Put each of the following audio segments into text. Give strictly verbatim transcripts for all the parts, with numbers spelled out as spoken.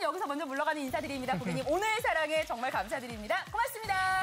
여기서 먼저 물러가는 인사드립니다. 고객님 오늘 사랑에 정말 감사드립니다. 고맙습니다.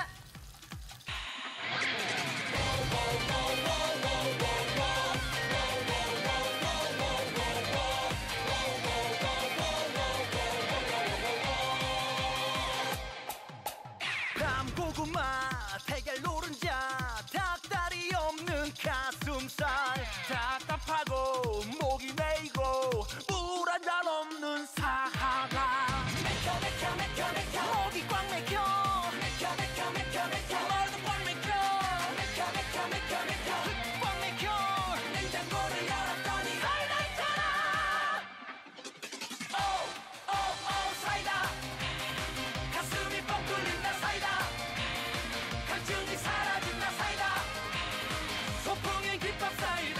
밤고구마, 달걀 노른자, 닭다리 없는 가슴살, 답답하고 목이 메이고 물 한 잔 없는 사하라. 맥혀 맥혀 맥혀 맥혀 목이 꽉 막혀. 맥혀 맥혀 맥혀 맥혀 머리도 꽉 막혀. 맥혀 맥혀 맥혀 맥혀 꽉 막혀. 냉장고를 열었더니 사이다 있잖아. 오오오 사이다. 가슴이 뻥 뚫린다 사이다. 갈증이 사라진다 사이다. 소풍의 김밥 사이다.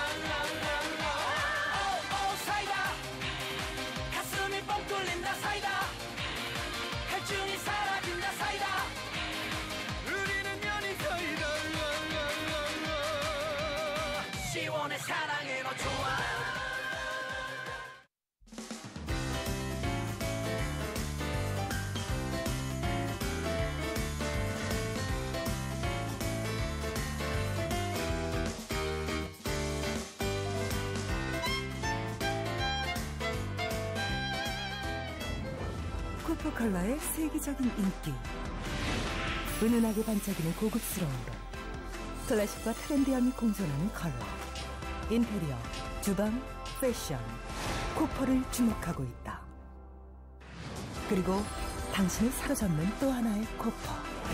오오 사이다. 가슴이 뻥 뚫린다 사이다. 갈증이 사라진다 사이다. 우리는 연인 사이다. 시원해 사랑해 너 좋아. 코포컬러의 세계적인 인기, 은은하게 반짝이는 고급스러움으로 클래식과 트렌디함이 공존하는 컬러, 인테리어, 주방, 패션, 코포를 주목하고 있다. 그리고 당신을 사로잡는 또 하나의 코포,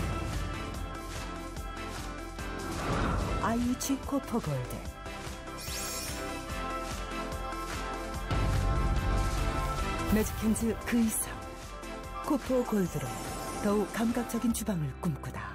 아이유치 코포 골드. 매직핸즈 그 이상, 코포 골드로 더욱 감각적인 주방을 꿈꾸다.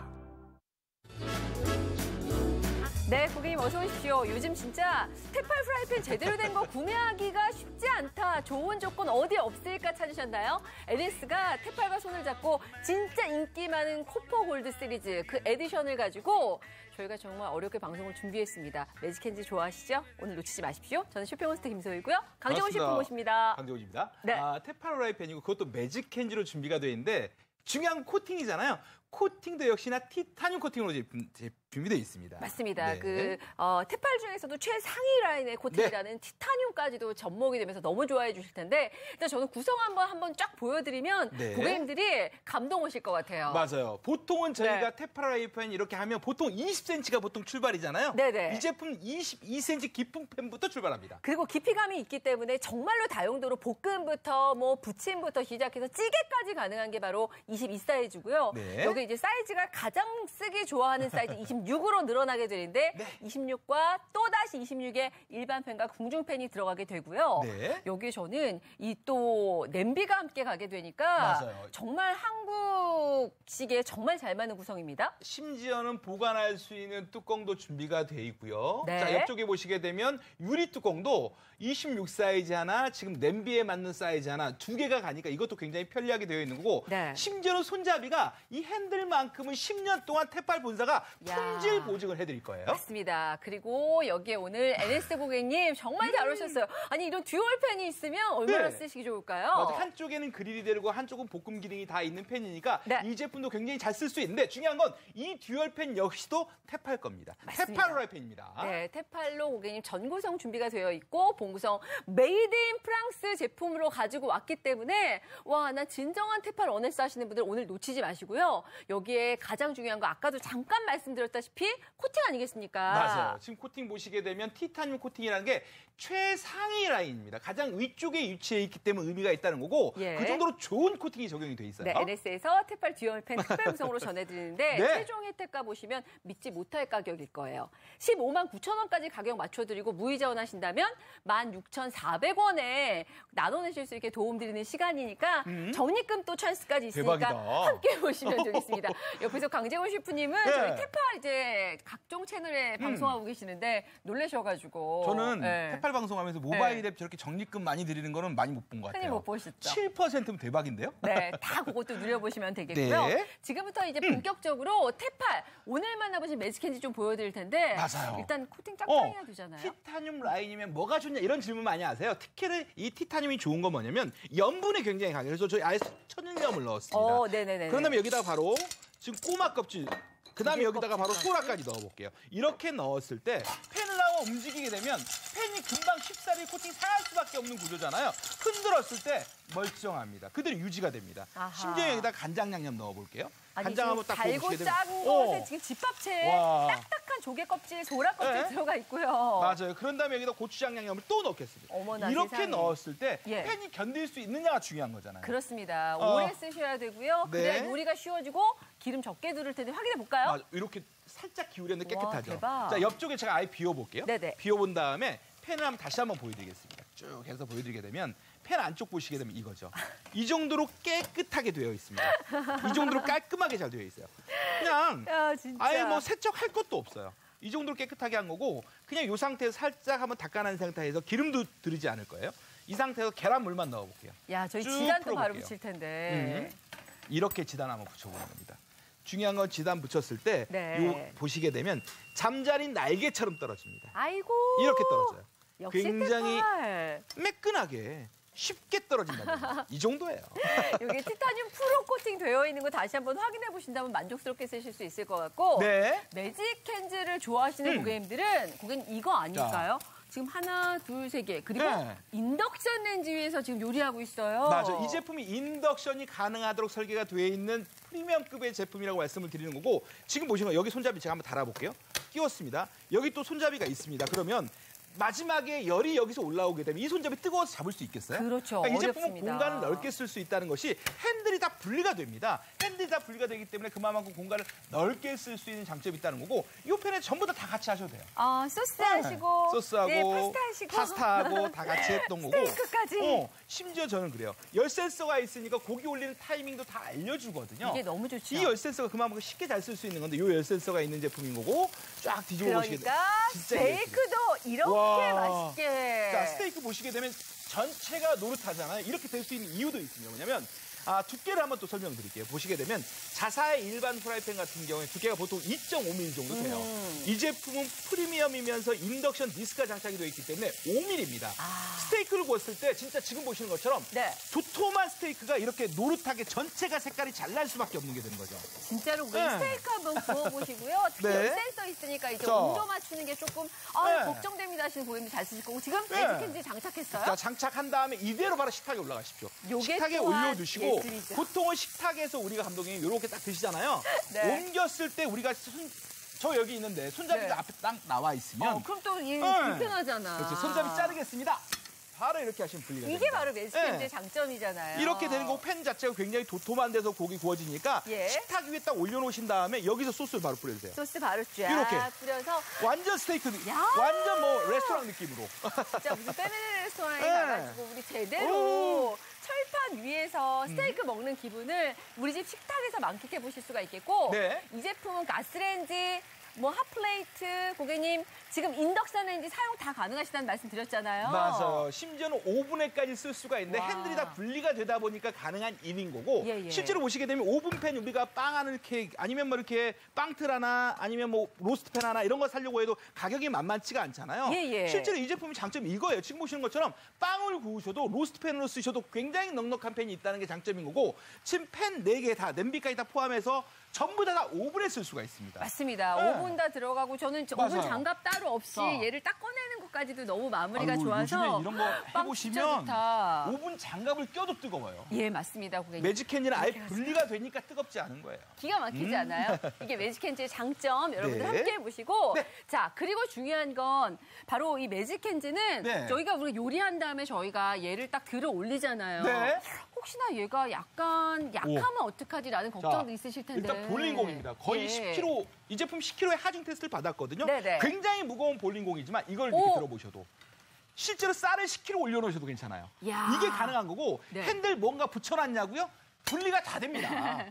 네, 고객님 어서 오십시오. 요즘 진짜 테팔 프라이팬 제대로 된 거 구매하기가 쉽지 않다. 좋은 조건 어디 없을까 찾으셨나요? 엘에스가 테팔과 손을 잡고 진짜 인기 많은 코포 골드 시리즈 그 에디션을 가지고 저희가 정말 어렵게 방송을 준비했습니다. 매직핸즈 좋아하시죠? 오늘 놓치지 마십시오. 저는 쇼핑호스트 김소희고요. 강정훈 셰프 모십니다. 강정훈입니다. 네. 아, 테팔 프라이팬이고 그것도 매직핸즈로 준비가 되어 있는데 중요한 코팅이잖아요. 코팅도 역시나 티타늄 코팅으로 제품, 준비되어 있습니다. 맞습니다. 네. 그 어, 테팔 중에서도 최상위 라인의 코팅이라는 네. 티타늄까지도 접목이 되면서 너무 좋아해 주실 텐데 일단 저는 구성 한번 한번 쫙 보여드리면 네. 고객님들이 감동 오실 것 같아요. 맞아요. 보통은 저희가 네. 테팔 프라이팬 이렇게 하면 보통 이십 센티미터가 보통 출발이잖아요. 네네. 이 제품 이십이 센티미터 깊은 팬부터 출발합니다. 그리고 깊이감이 있기 때문에 정말로 다용도로 볶음부터 뭐 부침부터 시작해서 찌개까지 가능한 게 바로 이십이 사이즈고요. 네. 여기 이제 사이즈가 가장 쓰기 좋아하는 사이즈 이십육으로 늘어나게 되는데 네. 이십육과 또다시 이십육에 일반 팬과 궁중팬이 들어가게 되고요. 네. 여기에 저는 이 또 냄비가 함께 가게 되니까 맞아요. 정말 한국식에 정말 잘 맞는 구성입니다. 심지어는 보관할 수 있는 뚜껑도 준비가 돼 있고요. 네. 자, 옆쪽에 보시게 되면 유리 뚜껑도 이십육 사이즈 하나, 지금 냄비에 맞는 사이즈 하나 두 개가 가니까 이것도 굉장히 편리하게 되어 있는 거고 네. 심지어는 손잡이가 이 핸들만큼은 십 년 동안 테팔 본사가 품질 보증을 해드릴 거예요. 맞습니다. 그리고 여기에 오늘 엔에스 고객님 정말 잘 오셨어요. 아니 이런 듀얼 팬이 있으면 얼마나 네. 쓰시기 좋을까요? 맞아, 한쪽에는 그릴이 되고 한쪽은 볶음 기능이 다 있는 팬이니까 네. 이 제품도 굉장히 잘 쓸 수 있는데 중요한 건 이 듀얼 팬 역시도 테팔 겁니다. 맞습니다. 테팔 프라이팬입니다. 네, 테팔로 고객님 전구성 준비가 되어 있고 본구성 메이드 인 프랑스 제품으로 가지고 왔기 때문에 와, 나 진정한 테팔 어네스 하시는 분들 오늘 놓치지 마시고요. 여기에 가장 중요한 거 아까도 잠깐 말씀드렸다시피 코팅 아니겠습니까? 맞아요. 지금 코팅 보시게 되면 티타늄 코팅이라는 게 최상위 라인입니다. 가장 위쪽에 위치해 있기 때문에 의미가 있다는 거고 예. 그 정도로 좋은 코팅이 적용이 돼 있어요. 네, 엔에스에서 테팔 듀얼 팬 특별 구성으로 전해드리는데 네. 최종 혜택가 보시면 믿지 못할 가격일 거예요. 십오만 구천 원까지 가격 맞춰드리고 무이자 원하신다면 만 육천사백 원에 나눠내실 수 있게 도움드리는 시간이니까 음. 적립금 또 찬스까지 있으니까 대박이다. 함께 보시면 되겠습니다. 옆에서 강재훈 셰프님은 네. 저희 테팔 이제 각종 채널에 음. 방송하고 계시는데 놀라셔가지고 저는 네. 테팔 팔팔 방송하면서 모바일 네. 앱 저렇게 적립금 많이 드리는 거는 많이 못 본 것 같아요. 흔히 못 보셨죠. 칠 퍼센트면 대박인데요? 네, 다 그것도 누려보시면 되겠고요. 네. 지금부터 이제 본격적으로 음. 테팔, 오늘 만나보신 매직캔디 좀 보여드릴 텐데 맞아요. 일단 코팅 짝짝이나 어, 되잖아요. 티타늄 라인이면 뭐가 좋냐 이런 질문 많이 하세요. 특히 이 티타늄이 좋은 건 뭐냐면 염분이 굉장히 강해요. 그래서 저희 아예 천일염을 넣었습니다. 어, 네네네. 그런 다음에 여기다가 바로 지금 꼬막 껍질 그 다음에 여기다가 바로 소라까지 넣어볼게요. 이렇게 넣었을 때 펜을 나와 움직이게 되면 펜이 금방 쉽사리 코팅이 상할 수밖에 없는 구조잖아요. 흔들었을 때 멀쩡합니다. 그대로 유지가 됩니다. 아하. 심지어 여기다 간장 양념 넣어볼게요. 간장 한번 딱 달고 보시게 되면 짠 것에 지금 집합체에 와. 딱딱한 조개 껍질, 소라 껍질 네? 들어가 있고요. 맞아요. 그런 다음에 여기다 고추장 양념을 또 넣겠습니다. 어머나, 이렇게 세상에. 넣었을 때 예. 펜이 견딜 수 있느냐가 중요한 거잖아요. 그렇습니다. 어. 오래 쓰셔야 되고요. 네. 그래야 요리가 쉬워지고 기름 적게 두를 텐데 확인해 볼까요? 맞아. 이렇게 살짝 기울였는데 깨끗하죠. 와, 대박. 자, 옆쪽에 제가 아예 비워볼게요. 네네. 비워본 다음에 펜을 한번 다시 한번 보여드리겠습니다. 쭉 해서 보여드리게 되면 펜 안쪽 보시게 되면 이거죠. 이 정도로 깨끗하게 되어 있습니다. 이 정도로 깔끔하게 잘 되어 있어요. 그냥 야, 진짜. 아예 뭐 세척할 것도 없어요. 이 정도로 깨끗하게 한 거고 그냥 이 상태에서 살짝 한번 닦아낸 상태에서 기름도 들이지 않을 거예요. 이 상태에서 계란물만 넣어볼게요. 야, 저희 쭉 지단도 바로 풀어볼게요. 붙일 텐데. 음. 이렇게 지단 한번 붙여보는 겁니다. 중요한 건 지단 붙였을 때 네. 요 보시게 되면 잠자린 날개처럼 떨어집니다. 아이고. 이렇게 떨어져요. 역시 굉장히 테팔. 매끈하게 쉽게 떨어진다는 이 정도예요. 여기 티타늄 프로 코팅 되어 있는 거 다시 한번 확인해 보신다면 만족스럽게 쓰실 수 있을 것 같고 네. 매직캔즈를 좋아하시는 음. 고객님들은 고객님 이거 아닐까요? 자. 지금 하나, 둘, 세 개. 그리고 네. 인덕션 렌즈 위에서 지금 요리하고 있어요. 맞아. 이 제품이 인덕션이 가능하도록 설계가 되어 있는 프리미엄급의 제품이라고 말씀을 드리는 거고 지금 보시는 거 여기 손잡이 제가 한번 달아볼게요. 끼웠습니다. 여기 또 손잡이가 있습니다. 그러면 마지막에 열이 여기서 올라오게 되면 이 손잡이 뜨거워서 잡을 수 있겠어요? 그렇죠. 그러니까 이 제품은 어렵습니다. 공간을 넓게 쓸 수 있다는 것이 핸들이 다 분리가 됩니다. 핸들이 다 분리가 되기 때문에 그만큼 공간을 넓게 쓸 수 있는 장점이 있다는 거고 이 펜에 전부 다 다 같이 하셔도 돼요. 아, 소스 네. 하시고 소스하고 네, 파스타 하시고 파스타하고 다 같이 했던 거고 스테이크까지. 어, 심지어 저는 그래요. 열 센서가 있으니까 고기 올리는 타이밍도 다 알려주거든요. 이게 너무 좋죠. 이 열 센서가 그만큼 쉽게 잘 쓸 수 있는 건데 이 열 센서가 있는 제품인 거고 쫙 뒤집어 보시게 되면 그러니까 진짜 스테이크도 이렇게 와. 맛있게. 자, 스테이크 보시게 되면 전체가 노릇하잖아요. 이렇게 될 수 있는 이유도 있습니다. 뭐냐면 아, 두께를 한번 또 설명드릴게요. 보시게 되면 자사의 일반 프라이팬 같은 경우에 두께가 보통 이 점 오 밀리미터 정도 돼요. 음. 이 제품은 프리미엄이면서 인덕션 디스크가 장착이 되어 있기 때문에 오 밀리미터입니다. 아. 스테이크를 구웠을 때 진짜 지금 보시는 것처럼 네. 도톰한 스테이크가 이렇게 노릇하게 전체가 색깔이 잘 날 수밖에 없는 게 되는 거죠. 진짜로 네. 스테이크 한번 구워보시고요. 특히 네. 열 센서 있으니까 이제 자. 온도 맞추는 게 조금 아, 네. 걱정됩니다 하시는 고객님들 잘 쓰실 거고 지금 네. 매직캔디 장착했어요? 자, 장착한 다음에 이대로 바로 식탁에 올라가십시오. 요게 식탁에 또한 올려두시고 예술이죠. 보통은 식탁에서 우리가 감독님 이렇게 딱 드시잖아요. 네. 옮겼을 때 우리가 손, 저 여기 있는데 손잡이가 네. 앞에 딱 나와 있으면 어, 그럼 또 이게 네. 불편하잖아. 그렇죠. 손잡이 자르겠습니다. 바로 이렇게 하시면 분리가 이게 됩니다. 바로 매직캔디의 네. 장점이잖아요. 이렇게 되는 거고 펜 자체가 굉장히 도톰한 데서 고기 구워지니까 예. 식탁 위에 딱 올려놓으신 다음에 여기서 소스를 바로 뿌려주세요. 소스 바로 쫙 이렇게. 뿌려서 완전 스테이크, 야. 완전 뭐 레스토랑 느낌으로. 진짜 무슨 페미니 레스토랑에 네. 가가지고 우리 제대로 철판 위에서 스테이크 음. 먹는 기분을 우리 집 식탁에서 만끽해 보실 수가 있겠고 네. 이 제품은 가스레인지 뭐 핫플레이트 고객님 지금 인덕션 레인지 사용 다 가능하시다는 말씀 드렸잖아요. 맞아요. 심지어는 오븐에까지 쓸 수가 있는데 와. 핸들이 다 분리가 되다 보니까 가능한 일인 거고 예, 예. 실제로 보시게 되면 오븐팬 우리가 빵 하는 케이크 아니면 뭐 이렇게 빵틀 하나 아니면 뭐 로스트팬 하나 이런 거 사려고 해도 가격이 만만치가 않잖아요. 예, 예. 실제로 이 제품의 장점이 이거예요. 지금 보시는 것처럼 빵을 구우셔도 로스트팬으로 쓰셔도 굉장히 넉넉한 팬이 있다는 게 장점인 거고 지금 팬 네 개 다 냄비까지 다 포함해서 전부 다, 다 오븐에 쓸 수가 있습니다. 맞습니다. 네. 오븐 다 들어가고 저는 저 맞아요. 오븐 장갑 따로 없이 자. 얘를 딱 꺼내는 것까지도 너무 마무리가 아유, 좋아서 요즘에 이런 거 빵 진짜 해보시면 좋다. 오븐 장갑을 껴도 뜨거워요. 예, 맞습니다, 고객님. 매직캔디는 아예 분리가 되니까 뜨겁지 않은 거예요. 기가 막히지 않아요? 이게 매직캔즈의 장점 여러분들 네. 함께 해보시고 네. 자 그리고 중요한 건 바로 이 매직캔즈는 네. 저희가 우리가 요리한 다음에 저희가 얘를 딱 들어 올리잖아요. 네. 혹시나 얘가 약간 약하면 어떡하지라는 걱정도 있으실 텐데. 일단 볼링공입니다. 거의 예. 십 킬로그램, 이 제품 십 킬로그램의 하중 테스트를 받았거든요. 네네. 굉장히 무거운 볼링공이지만 이걸 오. 이렇게 들어보셔도 실제로 쌀을 십 킬로그램 올려놓으셔도 괜찮아요. 야. 이게 가능한 거고 네. 핸들 뭔가 붙여놨냐고요? 분리가 다 됩니다.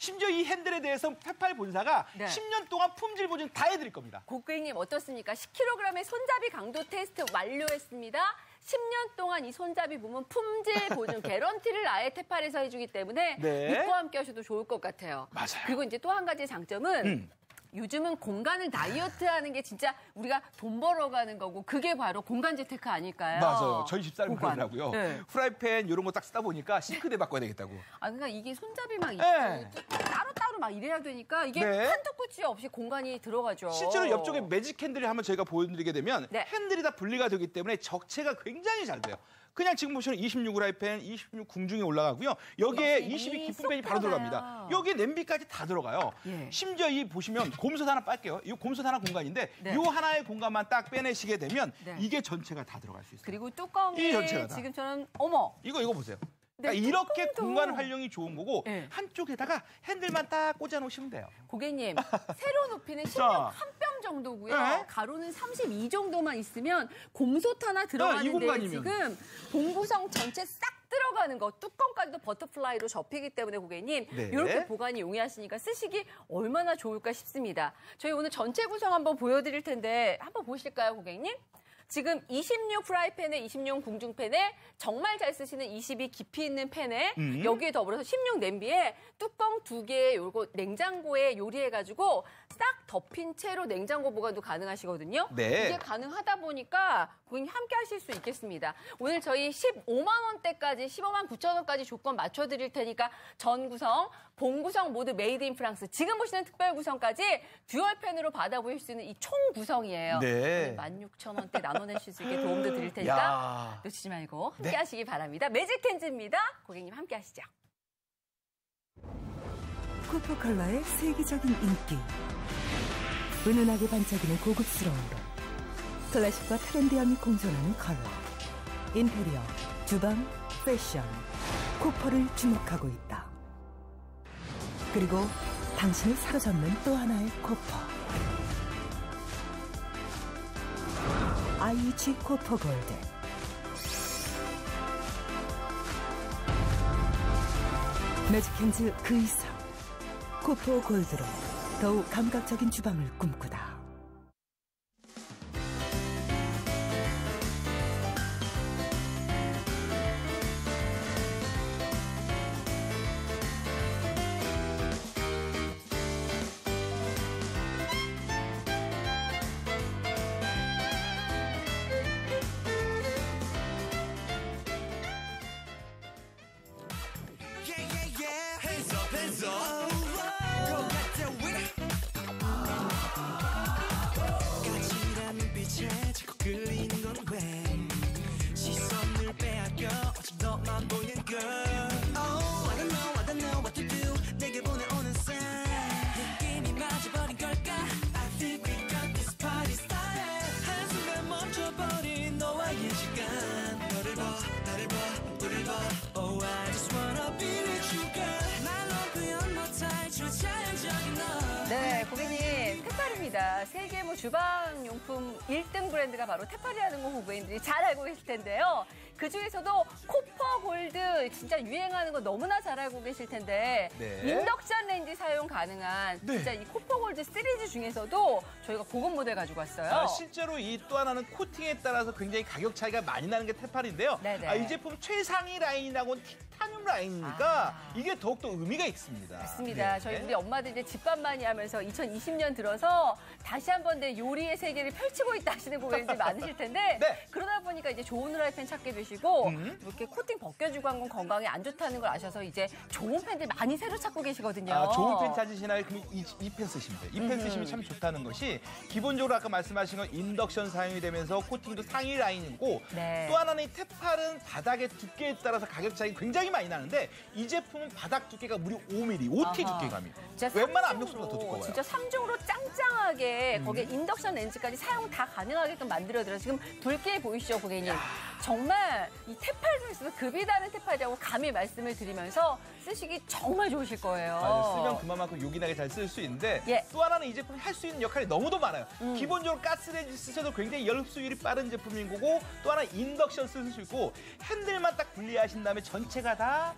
심지어 이 핸들에 대해서 테팔 본사가 네. 십 년 동안 품질 보증 다 해드릴 겁니다. 고객님 어떻습니까? 십 킬로그램의 손잡이 강도 테스트 완료했습니다. 십 년 동안 이 손잡이 부분 품질 보증 개런티를 아예 테팔에서 해주기 때문에 네. 믿고 함께 하셔도 좋을 것 같아요. 맞아요. 그리고 이제 또 한 가지 장점은 음. 요즘은 공간을 다이어트하는 게 진짜 우리가 돈 벌어가는 거고 그게 바로 공간 재테크 아닐까요? 맞아요. 저희 집사람이 공간. 그러더라고요. 네. 프라이팬 이런 거 딱 쓰다 보니까 싱크대 바꿔야 되겠다고. 아, 그러니까 이게 손잡이 막 네. 따로따로 막 이래야 되니까 이게 네. 한도 끝이 없이 공간이 들어가죠. 실제로 옆쪽에 매직 핸들을 한번 저희가 보여드리게 되면 네. 핸들이 다 분리가 되기 때문에 적체가 굉장히 잘 돼요. 그냥 지금 보시면 이십육 프라이팬, 이십육 궁중에 올라가고요. 여기에 여기 이십이 쏙 기품팬이 바로 들어가요. 들어갑니다. 여기에 냄비까지 다 들어가요. 예. 심지어 이 보시면 곰솥 하나 빨게요. 이 곰솥 하나 공간인데 네. 이 하나의 공간만 딱 빼내시게 되면 네. 이게 전체가 다 들어갈 수 있어요. 그리고 이 뚜껑이 전체가 다. 지금처럼 어머 이거 이거 보세요. 네, 그러니까 이렇게 뚜껑도. 공간 활용이 좋은 거고 네. 한쪽에다가 핸들만 딱 꽂아 놓으시면 돼요. 고객님 세로 높이는 자. 십육 한 뼘 정도고요. 네. 가로는 삼십이 정도만 있으면 곰솥 하나 들어가는데 이 공간이면. 지금 본구성 전체 싹 들어가는 거 뚜껑까지도 버터플라이로 접히기 때문에 고객님 네. 이렇게 보관이 용이하시니까 쓰시기 얼마나 좋을까 싶습니다. 저희 오늘 전체 구성 한번 보여드릴 텐데 한번 보실까요, 고객님? 지금 이십육 프라이팬에 이십육 궁중팬에 정말 잘 쓰시는 이십이 깊이 있는 팬에 음. 여기에 더불어서 십육 냄비에 뚜껑 두 개에 요거 냉장고에 요리해가지고 싹 덮인 채로 냉장고 보관도 가능하시거든요. 네. 이게 가능하다 보니까 고객님 함께 하실 수 있겠습니다. 오늘 저희 십오만 원대까지 십오만 구천 원까지 조건 맞춰드릴 테니까 전 구성, 본 구성 모두 메이드 인 프랑스 지금 보시는 특별 구성까지 듀얼 팬으로 받아보실 수 있는 이 총 구성이에요. 네. 만 육천 원대 나눠내실 수 있게 도움도 드릴 테니까 야. 놓치지 말고 함께 네. 하시기 바랍니다. 매직핸즈입니다. 고객님 함께 하시죠. 코포 컬러의 세계적인 인기. 은은하게 반짝이는 고급스러움으로 클래식과 트렌디함이 공존하는 컬러. 인테리어, 주방, 패션, 코포를 주목하고 있다. 그리고 당신을 사로잡는 또 하나의 코포. 아이유치 코포 골드. 매직핸즈 그 이상. 코포 골드로 더욱 감각적인 주방을 꿈꾸다. 네, 고객님, 테팔입니다. 세계 뭐 주방용품 일 등 브랜드가 바로 테팔이라는 거 고객님들이 잘 알고 계실 텐데요. 그중에서도 코퍼 골드 진짜 유행하는 거 너무나 잘 알고 계실 텐데 네. 인덕션 렌지 사용 가능한 네. 진짜 이 코퍼 골드 시리즈 중에서도 저희가 고급 모델 가지고 왔어요. 아, 실제로 이 또 하나는 코팅에 따라서 굉장히 가격 차이가 많이 나는 게 테팔인데요. 네네. 아, 이 제품 최상위 라인이라고는 티타늄 라인이니까 아. 이게 더욱더 의미가 있습니다. 맞습니다. 네. 저희 우리 엄마들 이제 집밥 많이 하면서 이천이십 년 들어서 다시 한번 내 요리의 세계를 펼치고 있다 하시는 고객님들 많으실 텐데 네. 그러다 보니까 이제 좋은 후라이팬 찾게 되시고 음. 이렇게 코팅 벗겨주고 한 건 건강에 안 좋다는 걸 아셔서 이제 좋은 팬들 많이 새로 찾고 계시거든요. 아, 좋은 팬 찾으시나요? 그럼 이, 이 팬 쓰시면 돼요. 이 팬 쓰시면 참 좋다는 것이 기본적으로 아까 말씀하신 건 인덕션 사용이 되면서 코팅도 상위 라인이고 네. 또 하나는 이 테팔은 바닥의 두께에 따라서 가격 차이가 굉장히 많이 나는데 이 제품은 바닥 두께가 무려 오 밀리미터, 오 티 아하. 두께감이에요. 진짜 웬만한 삼 중으로, 압력솥보다 더 두꺼워요. 진짜 삼 중으로 짱짱하게 거기에 인덕션 렌즈까지 사용 다 가능하게끔 만들어드려 지금 붉게 보이시죠, 고객님? 정말 이 테팔 중에서도 급이 다른 테팔이라고 감히 말씀을 드리면서 쓰시기 정말 좋으실 거예요. 맞아요. 쓰면 그만큼 요긴하게 잘 쓸 수 있는데 예. 또 하나는 이 제품이 할 수 있는 역할이 너무도 많아요. 기본적으로 가스레인지 쓰셔도 굉장히 열흡수율이 빠른 제품인 거고 또 하나 인덕션 쓸 수 있고 핸들만 딱 분리하신 다음에 전체가 다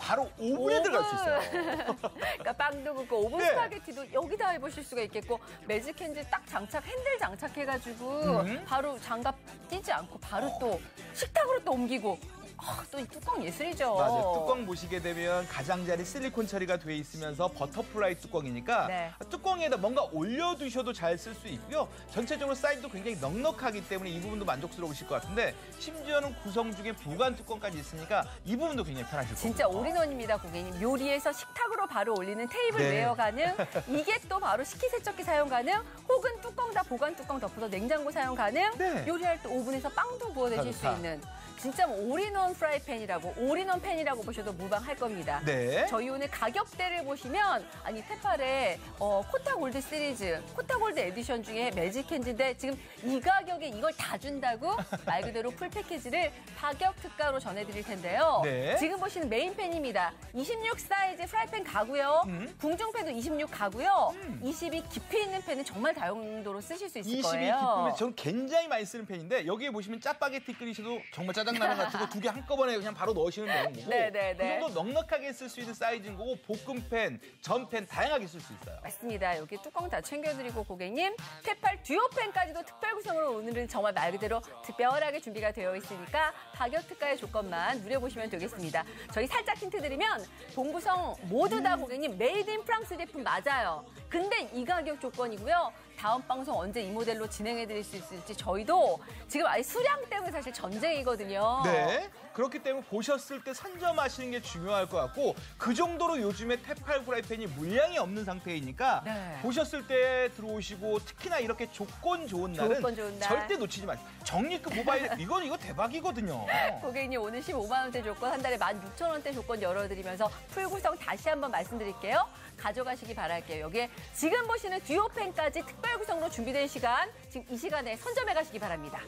바로 오븐에 들어갈 수 있어요. 그러니까 빵도 굽고 오븐 네. 스파게티도 여기다 해보실 수가 있겠고 매직핸즈 딱 장착, 핸들 장착해가지고 음. 바로 장갑 끼지 않고 바로 또 식탁으로 또 옮기고 아, 또 이 뚜껑 예술이죠. 맞아요. 뚜껑 보시게 되면 가장자리 실리콘 처리가 돼 있으면서 버터플라이 뚜껑이니까 네. 뚜껑에다 뭔가 올려두셔도 잘 쓸 수 있고요. 전체적으로 사이즈도 굉장히 넉넉하기 때문에 이 부분도 만족스러우실 것 같은데 심지어는 구성 중에 보관 뚜껑까지 있으니까 이 부분도 굉장히 편하실 거예요. 진짜 올인원입니다, 고객님. 요리에서 식탁으로 바로 올리는 테이블웨어 네. 가능, 이게 또 바로 식기세척기 사용 가능, 혹은 뚜껑 다 보관 뚜껑 덮어서 냉장고 사용 가능, 네. 요리할 때 오븐에서 빵도 구워 드실 수 있는 진짜 뭐 올인원 프라이팬이라고 올인원 팬이라고 보셔도 무방할 겁니다. 네. 저희 오늘 가격대를 보시면 아니 테팔의 어, 코타 골드 시리즈, 코타 골드 에디션 중에 매직핸즈인데 지금 이 가격에 이걸 다 준다고 말 그대로 풀 패키지를 파격 특가로 전해드릴 텐데요. 네. 지금 보시는 메인 팬입니다. 이십육 사이즈 프라이팬 가고요. 음. 궁중팬도 이십육 가고요. 음. 이십이 깊이 있는 팬은 정말 다용도로 쓰실 수 있을 이십이 거예요. 깊이 면 저는 굉장히 많이 쓰는 팬인데 여기에 보시면 짜파게티 끓이셔도 정말 짜장라면 같은 거 두 개 한꺼번에 그냥 바로 넣으시면 되는 거고 네네네. 그 정도 넉넉하게 쓸 수 있는 사이즈인 거고 볶음팬, 전팬 다양하게 쓸 수 있어요. 맞습니다. 여기 뚜껑 다 챙겨드리고 고객님 테팔 듀오팬까지도 특별 구성으로 오늘은 정말 말 그대로 특별하게 준비가 되어 있으니까 가격 특가의 조건만 누려보시면 되겠습니다. 저희 살짝 힌트 드리면 본구성 모두 다 고객님 메이드 인 프랑스 제품 맞아요. 근데 이 가격 조건이고요. 다음 방송 언제 이 모델로 진행해드릴 수 있을지 저희도 지금 아예 수량 때문에 사실 전쟁이거든요. 네. 그렇기 때문에 보셨을 때 선점하시는 게 중요할 것 같고 그 정도로 요즘에 테팔 프라이팬이 물량이 없는 상태이니까 네. 보셨을 때 들어오시고 특히나 이렇게 조건 좋은 날은 조건 좋은 날. 절대 놓치지 마세요. 정리급 모바일 이건 이거 대박이거든요. 고객님 오늘 십오만 원대 조건 한 달에 만 육천 원대 조건 열어드리면서 풀구성 다시 한번 말씀드릴게요. 가져가시기 바랄게요. 여기에 지금 보시는 듀오팬까지 특별 구성으로 준비된 시간 지금 이 시간에 선점해 가시기 바랍니다.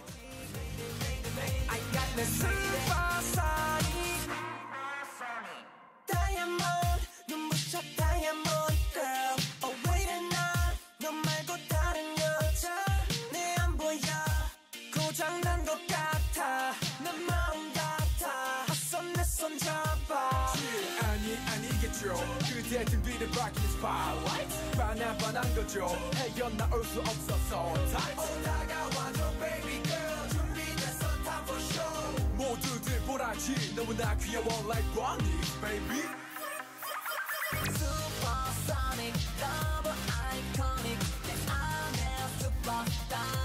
그대 등 뒤를 밝히는 스팟라이트 반한반한 거죠 헤어나올 수 없어서 타이트 다가와줘 baby girl 준비됐어 time for show 모두들 보라지 너무나 귀여워 like Bonnie baby Supersonic double iconic 내 안에 superstar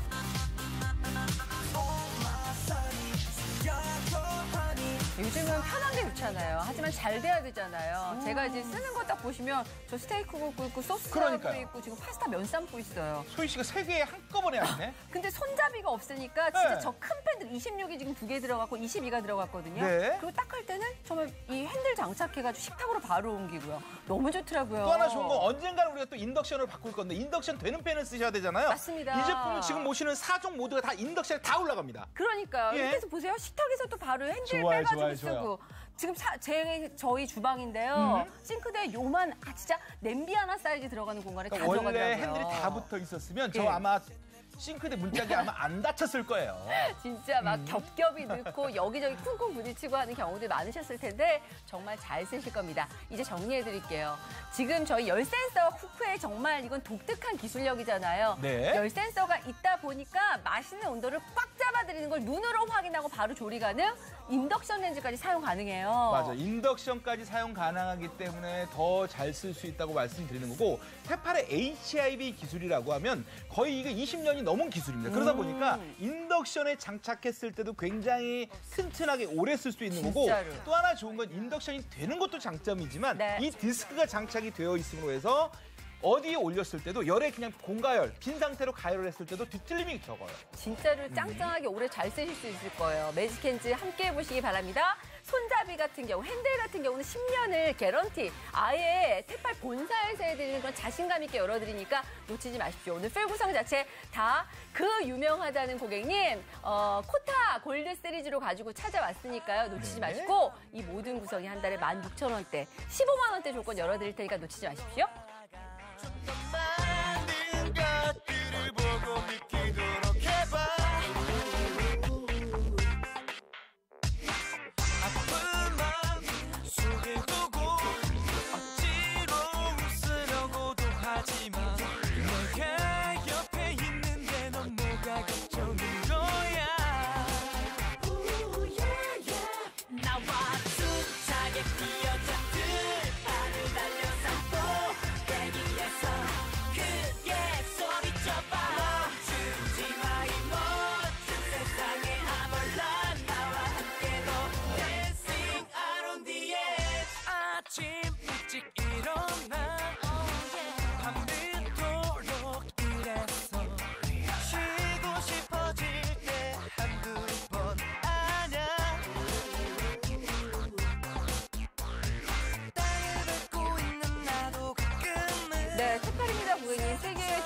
Oh my sunny sweet honey 요즘은 편한 게 좋잖아요. 하지만 잘 돼야 되잖아요. 음. 제가 이제 쓰는 거 딱 보시면 저 스테이크 굽고 있고 소스 굽고 있고 지금 파스타 면 삶고 있어요. 소희 씨가 세 개 한꺼번에 하시네. 근데 손잡이가 없으니까 진짜 네. 저 큰 팬들 이십육이 지금 두 개 들어갔고 이십이가 들어갔거든요. 네. 그리고 딱 할 때는 정말 이 핸들 장착해가지고 식탁으로 바로 옮기고요. 너무 좋더라고요. 또 하나 좋은 건 언젠가는 우리가 또 인덕션으로 바꿀 건데 인덕션 되는 팬을 쓰셔야 되잖아요. 맞습니다. 이 제품은 지금 보시는 사 종 모두가 다 인덕션에 다 올라갑니다. 그러니까요. 예. 이렇게 보세요. 식탁에서 또 바로 핸들 좋아요, 빼가지고 좋아요, 쓰고. 좋아요. 지금 사, 제, 저희 주방인데요. 음. 싱크대에 요만 아 진짜 냄비 하나 사이즈 들어가는 공간에 그러니까 다 들어가더라고요. 원래 핸들이 다 붙어 있었으면 저 예. 아마 싱크대 문짝이 아마 안 다쳤을 거예요. 진짜 막 음. 겹겹이 넣고 여기저기 쿵쿵 부딪히고 하는 경우도 많으셨을 텐데 정말 잘 쓰실 겁니다. 이제 정리해드릴게요. 지금 저희 열 센서와 쿠크에 정말 이건 독특한 기술력이잖아요. 네. 열 센서가 있다 보니까 맛있는 온도를 꽉 잡아드리는 걸 눈으로 확인하고 바로 조리 가능. 인덕션 렌즈까지 사용 가능해요. 맞아. 인덕션까지 사용 가능하기 때문에 더 잘 쓸 수 있다고 말씀드리는 거고 테팔의 에이치아이비 기술이라고 하면 거의 이게 이십 년이 넘은 기술입니다. 그러다 음. 보니까 인덕션에 장착했을 때도 굉장히 튼튼하게 오래 쓸 수 있는 진짜로. 거고 또 하나 좋은 건 인덕션이 되는 것도 장점이지만 네. 이 디스크가 장착이 되어 있음으로 해서 어디에 올렸을 때도 열에 그냥 공가열, 빈 상태로 가열을 했을 때도 뒤틀림이 적어요. 진짜로 짱짱하게 음. 오래 잘 쓰실 수 있을 거예요. 매직핸즈 함께 해보시기 바랍니다. 손잡이 같은 경우, 핸들 같은 경우는 십 년을 개런티. 아예 테팔 본사에서 해드리는 그런 자신감 있게 열어드리니까 놓치지 마십시오. 오늘 풀 구성 자체 다 그 유명하다는 고객님 어, 코타 골드 시리즈로 가지고 찾아왔으니까요. 놓치지 네. 마시고 이 모든 구성이 한 달에 만 육천 원대, 십오만 원대 조건 열어드릴 테니까 놓치지 마십시오. 많은 것들을 보고 믿기도록 해봐 아픈 마음 속에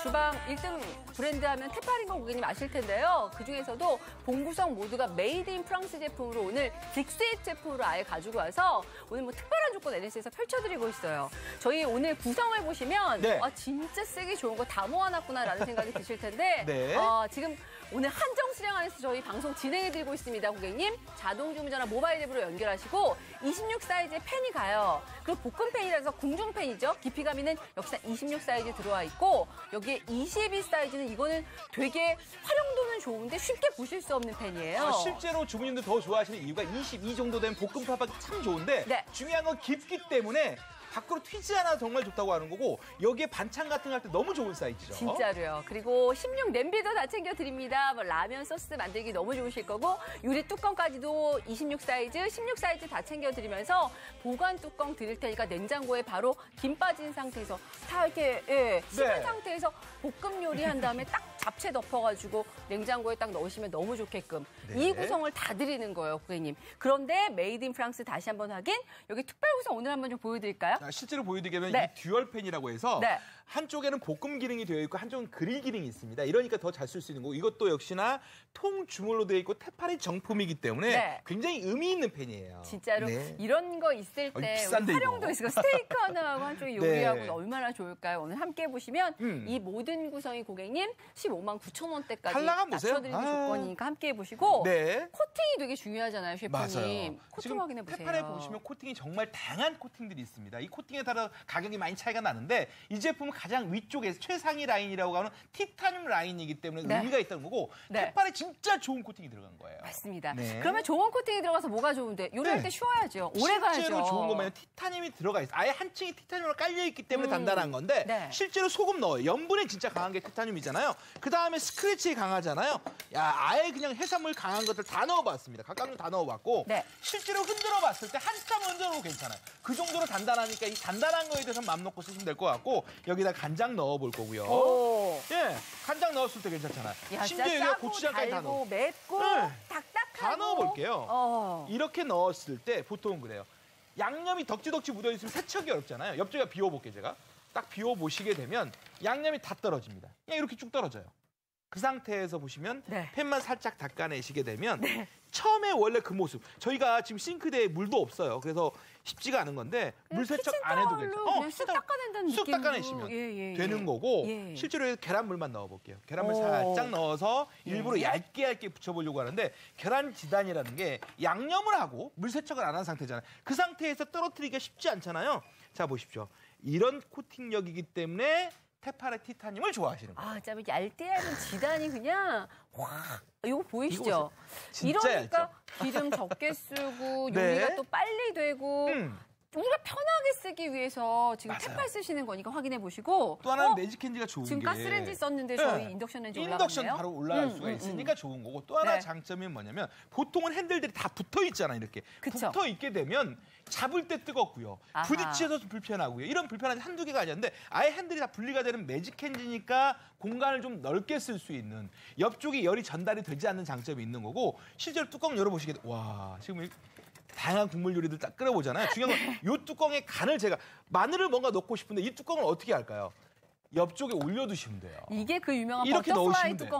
주방 일 등 브랜드 하면 테파린 거 고객님 아실 텐데요. 그중에서도 본구성 모두가 메이드 인 프랑스 제품으로 오늘 빅스윕 제품으로 아예 가지고 와서 오늘 뭐 특별한 조건 엔에스에서 펼쳐드리고 있어요. 저희 오늘 구성을 보시면 네. 아, 진짜 쓰기 좋은 거 다 모아놨구나라는 생각이 드실 텐데 네. 어, 지금 오늘 한정 수량 안에서 저희 방송 진행해드리고 있습니다, 고객님. 자동 주문전화 모바일 앱으로 연결하시고 이십육 사이즈의 팬이 가요. 그리고 볶음팬이라서 궁중팬이죠. 깊이감 있는 역시나 이십육 사이즈 들어와 있고 여기에 이십이 사이즈는 이거는 되게 활용도는 좋은데 쉽게 부실 수 없는 팬이에요. 아, 실제로 주부님들 더 좋아하시는 이유가 이십이 정도 되면 볶음밥하기 참 좋은데 네. 중요한 건 깊기 때문에 밖으로 튀지 않아 정말 좋다고 하는 거고 여기에 반찬 같은 거 할 때 너무 좋은 사이즈죠. 진짜로요. 그리고 십육 냄비도 다 챙겨드립니다. 뭐 라면 소스 만들기 너무 좋으실 거고 유리 뚜껑까지도 이십육 사이즈, 십육 사이즈 다 챙겨드리면서 보관 뚜껑 드릴 테니까 냉장고에 바로 김 빠진 상태에서 다 이렇게 예, 식은 네. 상태에서 볶음 요리한 다음에 딱 잡채 덮어가지고 냉장고에 딱 넣으시면 너무 좋게끔 네. 이 구성을 다 드리는 거예요, 고객님. 그런데 메이드 인 프랑스 다시 한번 확인. 여기 특별 구성 오늘 한번 좀 보여드릴까요? 아, 실제로 보여드리면 네. 이 듀얼 팬이라고 해서 네. 한쪽에는 볶음 기능이 되어 있고 한쪽은 그릴 기능이 있습니다. 이러니까 더 잘 쓸 수 있는 거고 이것도 역시나 통 주물로 되어 있고 테파리 정품이기 때문에 네. 굉장히 의미 있는 팬이에요. 진짜로 네. 이런 거 있을 어, 때 비싼데, 활용도 이거. 있고 스테이크 하나하고 한쪽에 요리하고 네. 얼마나 좋을까요? 오늘 함께 해보시면 음. 이 모든 구성이 고객님 십오만 구천 원대까지 한라간 보세요. 낮춰드리는 아. 조건이니까 함께 해보시고 네. 코팅이 되게 중요하잖아요, 셰프님. 맞아요. 코팅 지금 확인해보세요. 테판에 보시면 코팅이 정말 다양한 코팅들이 있습니다. 이 코팅에 따라 가격이 많이 차이가 나는데 이 제품은 가장 위쪽에 최상위 라인이라고 하는 티타늄 라인이기 때문에 네. 의미가 있다는 거고 네. 테판에 진짜 좋은 코팅이 들어간 거예요. 맞습니다. 네. 그러면 좋은 코팅이 들어가서 뭐가 좋은데? 요리할 네. 때 쉬워야죠. 오래 가야죠. 실제로 좋은 거면 티타늄이 들어가 있어요. 아예 한 층이 티타늄으로 깔려 있기 때문에 음. 단단한 건데 네. 실제로 소금 넣어요. 염분이 진짜 강한 게 티타늄이잖아요. 그 다음에 스크래치 강하잖아요. 야, 아예 그냥 해산물 강한 것들 다 넣어봤습니다. 각각을 다 넣어봤고 네. 실제로 흔들어봤을 때 한참 흔들어도 괜찮아요. 그 정도로 단단하니까 이 단단한 거에 대해서 마음 놓고 쓰시면 될 것 같고 여기다 간장 넣어볼 거고요. 오. 예, 간장 넣었을 때 괜찮잖아요. 야, 심지어 진짜 여기가 짜고, 고추장까지 다 달고, 넣어. 맵고 네. 딱딱하고 다 넣어볼게요. 어. 이렇게 넣었을 때 보통은 그래요. 양념이 덕지덕지 묻어있으면 세척이 어렵잖아요. 옆쪽에 비워볼게요, 제가. 딱 비워보시게 되면 양념이 다 떨어집니다. 그냥 이렇게 쭉 떨어져요. 그 상태에서 보시면 네. 팬만 살짝 닦아내시게 되면 네. 처음에 원래 그 모습. 저희가 지금 싱크대에 물도 없어요. 그래서 쉽지가 않은 건데 물 세척 안 해도 괜찮아요. 그냥 쑥 닦아낸다는 쑥 느낌으로. 닦아내시면 예, 예, 되는 예. 거고 예. 실제로 계란물만 넣어볼게요. 계란물 오. 살짝 넣어서 일부러 예. 얇게 얇게 붙여보려고 하는데 계란 지단이라는 게 양념을 하고 물 세척을 안 한 상태잖아요. 그 상태에서 떨어뜨리기가 쉽지 않잖아요. 자 보십시오. 이런 코팅력이기 때문에 테파레 티타늄을 좋아하시는 거예요. 아, 참 얇게 얇은 지단이 그냥 확 이거 보이시죠? 진짜 이러니까 얇죠? 기름 적게 쓰고 네. 요리가 또 빨리 되고 음. 우리가 편하게 쓰기 위해서 지금 맞아요. 테팔 쓰시는 거니까 확인해 보시고 또 하나는 어? 매직핸즈가 좋은 지금 게 가스레인지 썼는데 네. 저희 인덕션 렌지 올라갔네요. 인덕션 바로 올라갈 음, 수가 음, 있으니까 음. 좋은 거고 또 하나 네. 장점이 뭐냐면 보통은 핸들들이 다 붙어 있잖아요. 이렇게 그쵸. 붙어 있게 되면 잡을 때 뜨겁고요. 아하. 부딪혀서 불편하고요. 이런 불편한 한두 개가 아니었는데 아예 핸들이 다 분리가 되는 매직핸즈니까 공간을 좀 넓게 쓸 수 있는 옆쪽이 열이 전달이 되지 않는 장점이 있는 거고 실제로 뚜껑 열어보시게 돼. 와 지금 이 다양한 국물 요리들 딱 끓여보잖아요. 중요한 건 이 뚜껑의 간을 제가 마늘을 뭔가 넣고 싶은데 이 뚜껑을 어떻게 할까요? 옆쪽에 올려두시면 돼요. 이게 그 유명한 이렇게 버터플라이 넣으시면 뚜껑 돼요.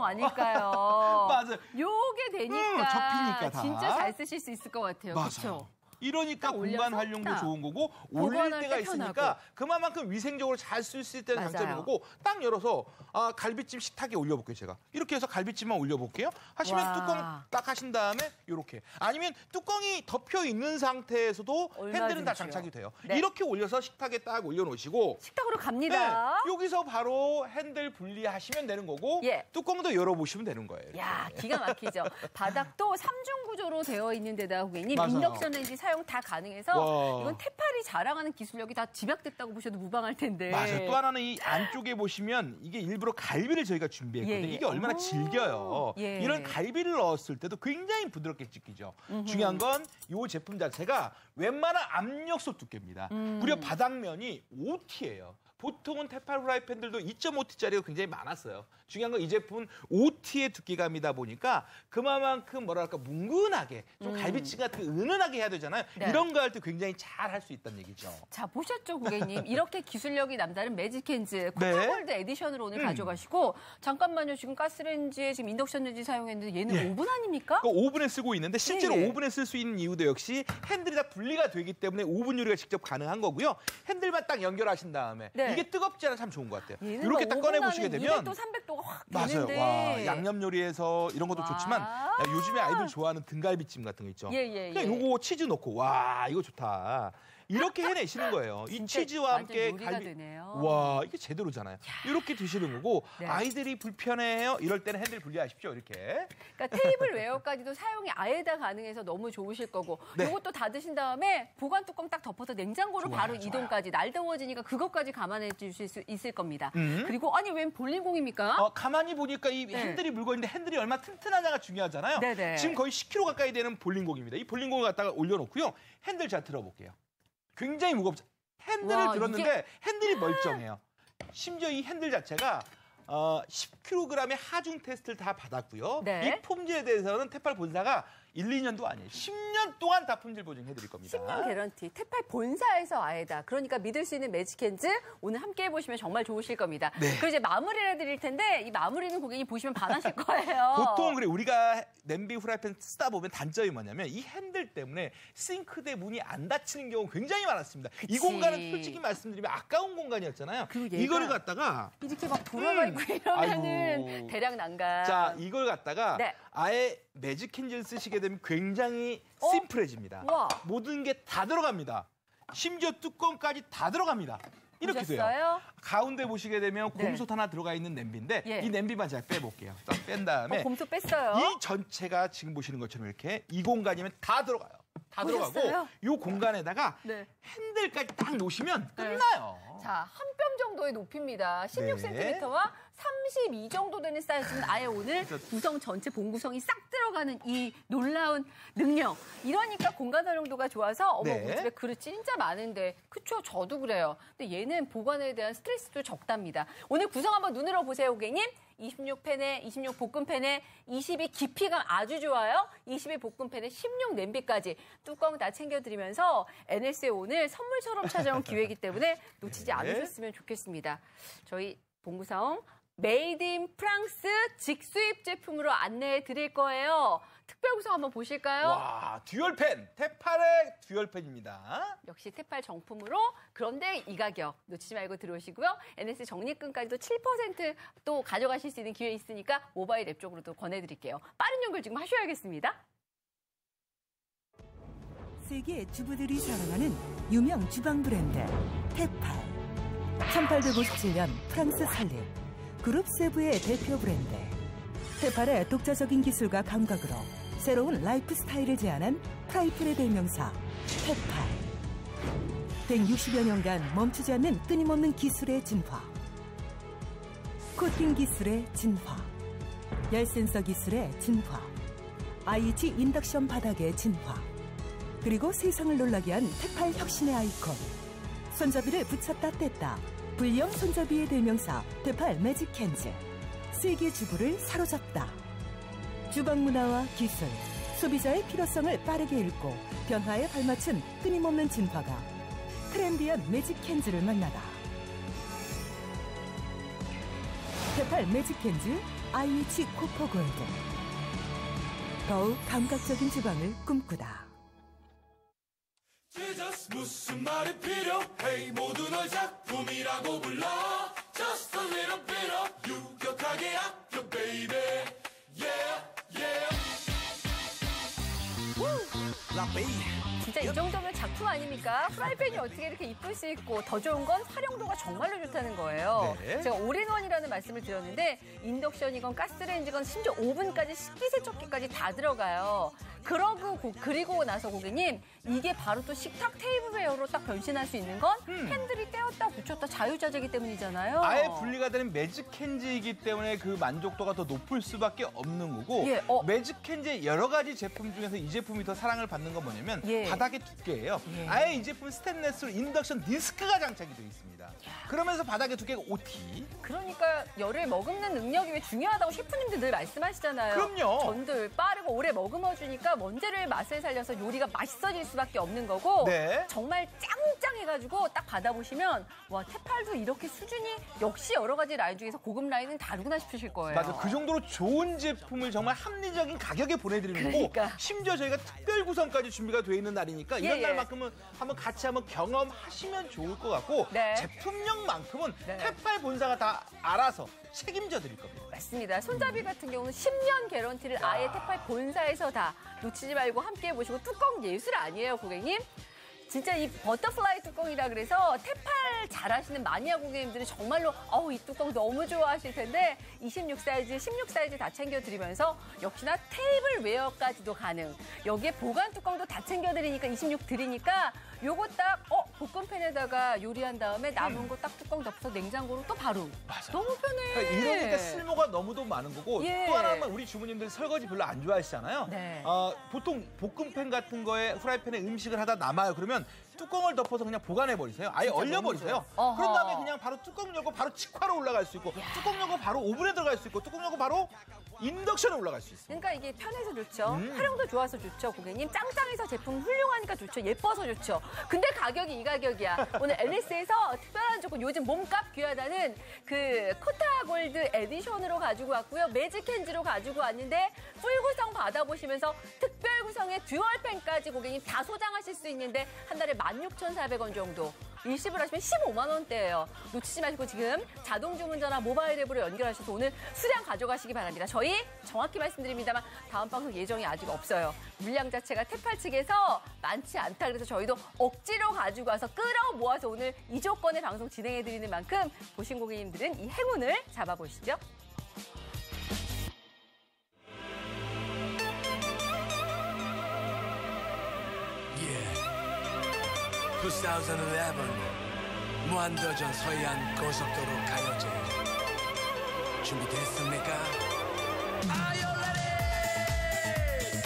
아닐까요? 맞아요. 요게 되니까, 음, 접히니까 다. 진짜 잘 쓰실 수 있을 것 같아요. 맞아요. 그렇죠? 이러니까 딱 올려서 공간 활용도 딱 좋은 거고 올릴 보관할 때가 때 있으니까 편하고. 그만큼 위생적으로 잘 쓸 수 있다는 맞아요. 장점이 거고 딱 열어서 아, 갈비찜 식탁에 올려볼게요 제가. 이렇게 해서 갈비찜만 올려볼게요. 하시면 와. 뚜껑 딱 하신 다음에 이렇게. 아니면 뚜껑이 덮여 있는 상태에서도 핸들은 다 얼마든지요. 장착이 돼요. 네. 이렇게 올려서 식탁에 딱 올려놓으시고 식탁으로 네, 갑니다. 여기서 바로 핸들 분리하시면 되는 거고 예. 뚜껑도 열어보시면 되는 거예요. 이렇게. 야, 기가 막히죠. 바닥도 삼중 구조로 되어 있는 데다 고객님 맞아요. 인덕션 렌지 사용 다 가능해서 와. 이건 테팔이 자랑하는 기술력이 다 집약됐다고 보셔도 무방할 텐데. 맞아요. 또 하나는 이 안쪽에 보시면 이게 일부러 갈비를 저희가 준비했거든요. 예, 예. 이게 얼마나 오. 질겨요. 예. 이런 갈비를 넣었을 때도 굉장히 부드럽게 찢기죠. 음흠. 중요한 건 이 제품 자체가 웬만한 압력솥 두께입니다. 음. 무려 바닥면이 오 티예요. 보통은 테팔 프라이팬들도 이 점 오 티짜리가 굉장히 많았어요. 중요한 건 이 제품은 오 티의 두께감이다 보니까 그만큼 뭐랄까 뭉근하게 좀 음. 갈비찜 같은 은은하게 해야 되잖아요. 네. 이런 거 할 때 굉장히 잘 할 수 있다는 얘기죠. 자, 보셨죠, 고객님? 이렇게 기술력이 남다른 매직핸즈 네. 코파골드 에디션으로 오늘 음. 가져가시고 잠깐만요. 지금 가스레인지에 지금 인덕션 레인지 사용했는데 얘는 예. 오븐 아닙니까? 그 오븐에 쓰고 있는데 실제로 예, 예. 오븐에 쓸 수 있는 이유도 역시 핸들이 다 분리가 되기 때문에 오븐 요리가 직접 가능한 거고요. 핸들만 딱 연결하신 다음에 네. 이게 뜨겁지 않아 참 좋은 것 같아요. 얘는 이렇게 뭐 딱 꺼내 보시게 오븐 안에 되면 이백 도, 삼백 도가 확 맞아요. 되는데. 와, 양념 요리에서 이런 것도 와. 좋지만 요즘에 아이들 좋아하는 등갈비찜 같은 거 있죠. 예, 예, 그냥 예. 요거 치즈 넣고 와 이거 좋다. 이렇게 해내시는 거예요. 이 진짜 치즈와 완전 함께 요리가 갈비. 되네요. 와 이게 제대로잖아요. 이렇게 드시는 거고 네. 아이들이 불편해요. 이럴 때는 핸들 분리하십시오. 이렇게. 그러니까 테이블 웨어까지도 사용이 아예 다 가능해서 너무 좋으실 거고 네. 이것도 닫으신 다음에 보관 뚜껑 딱 덮어서 냉장고로 좋아요, 바로 좋아요. 이동까지 날 더워지니까 그것까지 감안해 주실 수 있을 겁니다. 음. 그리고 아니 웬 볼링공입니까? 어, 가만히 보니까 이 네. 핸들이 물고 있는데 핸들이 얼마나 튼튼하냐가 중요하잖아요. 네네. 지금 거의 십 킬로그램 가까이 되는 볼링공입니다. 이 볼링공을 갖다가 올려놓고요. 핸들 잘 들어볼게요. 굉장히 무겁죠. 핸들을 와, 들었는데 이게... 핸들이 멀쩡해요. 심지어 이 핸들 자체가 어, 십 킬로그램의 하중 테스트를 다 받았고요. 네. 이 품질에 대해서는 테팔 본사가 일, 이 년도 아니에요. 십 년 동안 다 품질 보증해드릴 겁니다. 십 년 개런티. 테팔 본사에서 아예다. 그러니까 믿을 수 있는 매직핸즈 오늘 함께 해보시면 정말 좋으실 겁니다. 네. 그리고 이제 마무리를 해드릴 텐데 이 마무리는 고객님 보시면 반하실 거예요. 보통 그래 우리가 냄비 후라이팬 쓰다 보면 단점이 뭐냐면 이 핸들 때문에 싱크대 문이 안 닫히는 경우 굉장히 많았습니다. 그치. 이 공간은 솔직히 말씀드리면 아까운 공간이었잖아요. 그리고 얘가 이걸 갖다가 이렇게 막 돌아가 있고 이러면은 아이고. 대략 난감. 자 이걸 갖다가 네. 아예 매직핸즈를 쓰시게 되면 굉장히 어? 심플해집니다. 와. 모든 게 다 들어갑니다. 심지어 뚜껑까지 다 들어갑니다. 이렇게 보셨어요? 돼요. 가운데 보시게 되면 네. 곰솥 하나 들어가 있는 냄비인데 예. 이 냄비만 제가 빼볼게요. 딱 뺀 다음에 어, 곰소 뺐어요. 이 전체가 지금 보시는 것처럼 이렇게 이 공간이면 다 들어가요. 다 보셨어요? 들어가고 이 공간에다가 네. 핸들까지 딱 놓으시면 네. 끝나요. 자, 한 뼘 정도의 높이입니다. 십육 센티미터와 삼십이 정도 되는 사이즈는 아예 오늘 구성 전체 본구성이 싹 들어가는 이 놀라운 능력. 이러니까 공간 활용도가 좋아서 어머 네. 우리 집에 그릇 진짜 많은데 그쵸? 저도 그래요. 근데 얘는 보관에 대한 스트레스도 적답니다. 오늘 구성 한번 눈으로 보세요, 고객님. 이십육 팬에 이십육 볶음팬에 이십이 깊이감 아주 좋아요. 이십이 볶음팬에 십육 냄비까지 뚜껑 다 챙겨드리면서 엔에스에 오늘 선물처럼 찾아온 기회이기 때문에 놓치지 네. 않으셨으면 좋겠습니다. 저희 본구성 메이드 인 프랑스 직수입 제품으로 안내해 드릴 거예요. 특별 구성 한번 보실까요? 와 듀얼팬 테팔의 듀얼팬입니다. 역시 테팔 정품으로 그런데 이 가격 놓치지 말고 들어오시고요. 엔에스 적립금까지도 칠 퍼센트 또 가져가실 수 있는 기회 있으니까 모바일 앱 쪽으로도 권해드릴게요. 빠른 연결 지금 하셔야겠습니다. 세계 주부들이 사랑하는 유명 주방 브랜드 테팔. 천팔백오십칠 년 프랑스 설립 그룹 세부의 대표 브랜드. 테팔의 독자적인 기술과 감각으로 새로운 라이프 스타일을 제안한 프라이팬의 대명사 테팔. 백육십여 년간 멈추지 않는 끊임없는 기술의 진화. 코팅 기술의 진화. 열 센서 기술의 진화. 아이지 인덕션 바닥의 진화. 그리고 세상을 놀라게 한 테팔 혁신의 아이콘. 손잡이를 붙였다 뗐다. 불리형 손잡이의 대명사 테팔 매직핸즈. 세계 주부를 사로잡다. 주방 문화와 기술, 소비자의 필요성을 빠르게 읽고 변화에 발맞춘 끊임없는 진화가 트렌디한 매직핸즈를 만나다. 테팔 매직핸즈 아이에이치 코퍼 골드. 더욱 감각적인 주방을 꿈꾸다. Jesus, 무슨 말이 필요해 모두 널 작품이라고 불러 Just a little bit of 유격하게 아껴 baby Yeah, yeah 진짜 이 정도면 작품 아니에요? 아닙니까? 프라이팬이 어떻게 이렇게 이쁠 수 있고 더 좋은 건 활용도가 정말로 좋다는 거예요. 네. 제가 올인원이라는 말씀을 드렸는데 인덕션이건 가스레인지건 심지어 오븐까지 식기세척기까지 다 들어가요. 그러고 그리고 나서 고객님 이게 바로 또 식탁 테이블웨어로 딱 변신할 수 있는 건 음. 핸들이 떼었다 붙였다 자유자재이기 때문이잖아요. 아예 분리가 되는 매직핸즈이기 때문에 그 만족도가 더 높을 수밖에 없는 거고 예, 어. 매직핸즈의 여러 가지 제품 중에서 이 제품이 더 사랑을 받는 건 뭐냐면 예. 바닥의 두께예요. 예. 아예 이 제품 스테인레스로 인덕션 디스크가 장착이 되어 있습니다. 야. 그러면서 바닥의 두께가 오티. 그러니까 열을 머금는 능력이 중요하다고 셰프님들 늘 말씀하시잖아요. 그럼요. 전들 빠르고 오래 머금어주니까 원재료의 맛을 살려서 요리가 맛있어질 수밖에 없는 거고 네. 정말 짱짱해가지고 딱 받아보시면 와 테팔도 이렇게 수준이 역시 여러 가지 라인 중에서 고급 라인은 다르구나 싶으실 거예요. 맞아. 그 정도로 좋은 제품을 정말 합리적인 가격에 보내드리는 그러니까. 거고 심지어 저희가 특별 구성까지 준비가 되어 있는 날이니까 이런 예, 날만큼은 예. 한번 같이 한번 경험하시면 좋을 것 같고 네. 제품력만큼은 네. 테팔 본사가 다 알아서 책임져 드릴 겁니다. 맞습니다. 손잡이 같은 경우는 십 년 개런티를 아예 테팔 본사에서 다 놓치지 말고 함께 해보시고 뚜껑 예술 아니에요, 고객님? 진짜 이 버터플라이 뚜껑이라 그래서 테팔 잘하시는 마니아 고객님들이 정말로 어우 이 뚜껑 너무 좋아하실 텐데 이십육 사이즈, 십육 사이즈 다 챙겨드리면서 역시나 테이블웨어까지도 가능. 여기에 보관 뚜껑도 다 챙겨드리니까 이십육 드리니까 요거 딱 어, 볶음팬에다가 요리한 다음에 남은 거 딱 뚜껑 덮어서 냉장고로 또 바로. 맞아. 너무 편해. 그러니까 이러니까 쓸모가 너무도 많은 거고 예. 또 하나는 우리 주부님들 설거지 별로 안 좋아하시잖아요. 네. 어, 보통 볶음팬 같은 거에 후라이팬에 음식을 하다 남아요. 그러면 뚜껑을 덮어서 그냥 보관해버리세요. 아예 얼려버리세요. 그런 다음에 그냥 바로 뚜껑 열고 바로 직화로 올라갈 수 있고 야. 뚜껑 열고 바로 오븐에 들어갈 수 있고 뚜껑 열고 바로 인덕션에 올라갈 수 있어요. 그러니까 이게 편해서 좋죠. 음. 활용도 좋아서 좋죠. 고객님 짱짱해서 제품 훌륭하니까 좋죠. 예뻐서 좋죠. 근데 가격이 이 가격이야. 오늘 엘에스에서 특별한 조건 요즘 몸값 귀하다는 그 코타골드 에디션으로 가지고 왔고요. 매직핸즈로 가지고 왔는데 풀 구성 받아보시면서 특별 구성의 듀얼팬까지 고객님 다 소장하실 수 있는데 한 달에 만 육천사백 원 정도. 일십을 하시면 십오만 원대예요. 놓치지 마시고 지금 자동 주문 전화 모바일 앱으로 연결하셔서 오늘 수량 가져가시기 바랍니다. 저희 정확히 말씀드립니다만 다음 방송 예정이 아직 없어요. 물량 자체가 테팔 측에서 많지 않다. 그래서 저희도 억지로 가지고 와서 끌어 모아서 오늘 이 조건의 방송 진행해드리는 만큼 보신 고객님들은 이 행운을 잡아보시죠. 이천십일 무한도전 서해안 고속도로 가요제 준비됐습니까? Are you ready?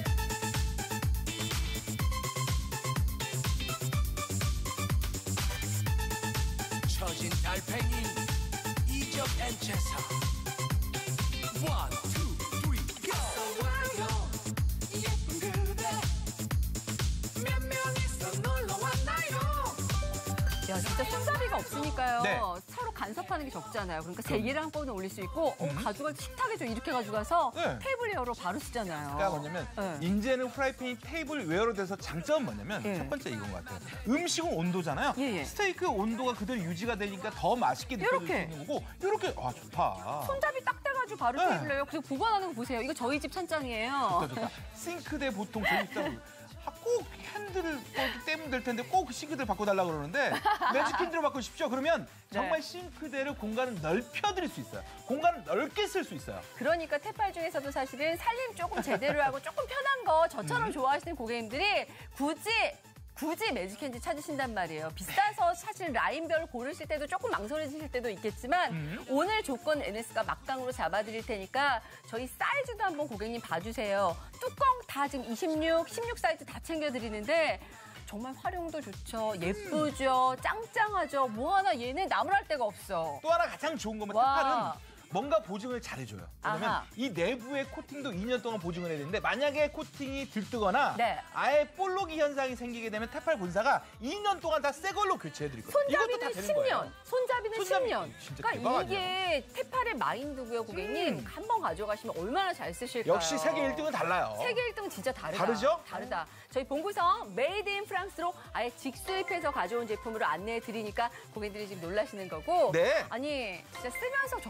처진 달팽이 이적 앤체사 One, two, three, go! 와요 예쁜 그대 몇 명이서 놀러 왔나요? 야, 진짜 손잡이가 없으니까요. 네. 서로 간섭하는 게 적잖아요. 그러니까 세 개를 한꺼번에 올릴 수 있고 음. 어, 가져갈 때 식탁에 좀 이렇게 가져가서 네. 테이블웨어로 바로 쓰잖아요. 그러니까 뭐냐면 네. 이제는 후라이팬이 테이블웨어로 돼서 장점은 뭐냐면 네. 첫 번째 이건 것 같아요. 음식은 온도잖아요. 예, 예. 스테이크 온도가 그대로 유지가 되니까 더 맛있게 느껴질 수 있는 거고 이렇게 아 좋다. 손잡이 딱 대가지고 바로 네. 테이블웨어. 그리고 보관하는 거 보세요. 이거 저희 집 찬장이에요. 좋다, 좋다. 싱크대 보통 저희 입장 꼭 핸들을 떼면 될 텐데 꼭 싱크대를 바꿔달라고 그러는데 매직 핸들을 바꾸십시오. 그러면 정말 네. 싱크대를 공간을 넓혀드릴 수 있어요. 공간을 넓게 쓸 수 있어요. 그러니까 테팔 중에서도 사실은 살림 조금 제대로 하고 조금 편한 거 저처럼 음. 좋아하시는 고객님들이 굳이 굳이 매직핸즈 찾으신단 말이에요. 비싸서 사실 라인별 고르실 때도 조금 망설여지실 때도 있겠지만 음. 오늘 조건 엔에스가 막강으로 잡아드릴 테니까 저희 사이즈도 한번 고객님 봐주세요. 뚜껑 다 지금 이십육, 십육 사이즈 다 챙겨드리는데 정말 활용도 좋죠. 예쁘죠. 짱짱하죠. 뭐 하나 얘는 나무랄 데가 없어. 또 하나 가장 좋은 거면 테팔은 뭔가 보증을 잘해줘요. 왜냐면 아하. 이 내부의 코팅도 이 년 동안 보증을 해야 되는데 만약에 코팅이 들뜨거나 네. 아예 볼록이 현상이 생기게 되면 테팔 본사가 이 년 동안 다 새 걸로 교체해드릴 거예요. 손잡이는 이것도 다 되는 십 년, 거예요. 손잡이는 손잡이, 십 년. 진짜 그러니까 이게 테팔의 마인드고요, 고객님. 음. 한 번 가져가시면 얼마나 잘 쓰실까요? 역시 세계 일 등은 달라요. 세계 일 등은 진짜 다르다. 다르죠? 다르다. 저희 본구성 메이드 인 프랑스로 아예 직수입해서 가져온 제품으로 안내해 드리니까 고객들이 지금 놀라시는 거고. 네. 아니 진짜 쓰면서 저는 너무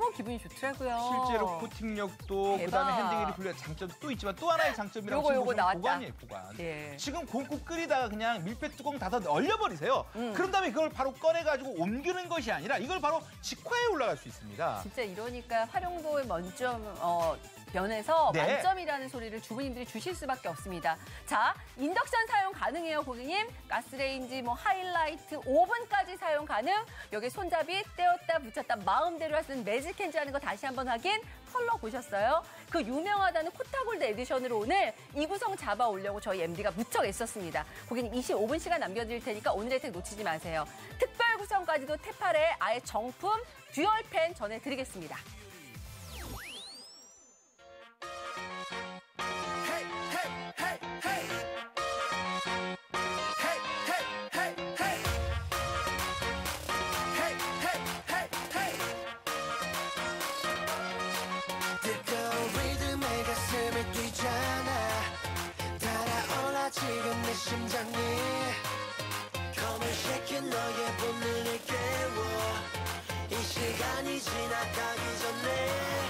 너무 기분이 좋더라고요. 실제로 코팅력도 대박. 그다음에 핸들이 불리한 장점 또 있지만 또 하나의 장점이라고 요거, 요거 나왔다. 보관이에요, 보관. 예. 지금 곰국 끓이다가 그냥 밀폐 뚜껑 닫아 얼려버리세요. 음. 그런 다음에 그걸 바로 꺼내가지고 옮기는 것이 아니라 이걸 바로 직화에 올라갈 수 있습니다. 진짜 이러니까 활용도의 만점 어, 면에서 네. 만점이라는 소리를 주부님들이 주실 수밖에 없습니다. 자, 인덕션 사용 가능해요, 고객님. 가스레인지, 뭐 하이라이트, 오븐까지 사용 가능. 여기 손잡이 떼었다 붙였다 마음대로 할 수 있는 매직핸즈 하는 거 다시 한번 확인. 컬러 보셨어요? 그 유명하다는 코타골드 에디션으로 오늘 이 구성 잡아 오려고 저희 엠디가 무척 애썼습니다. 고객님 이십오 분 시간 남겨드릴 테니까 오늘 혜택 놓치지 마세요. 특별 구성까지도 테팔에 아예 정품 듀얼팬 전해드리겠습니다. 지금 내 심장이 검을 새긴 너의 본능을 깨워 이 시간이 지나가기 전에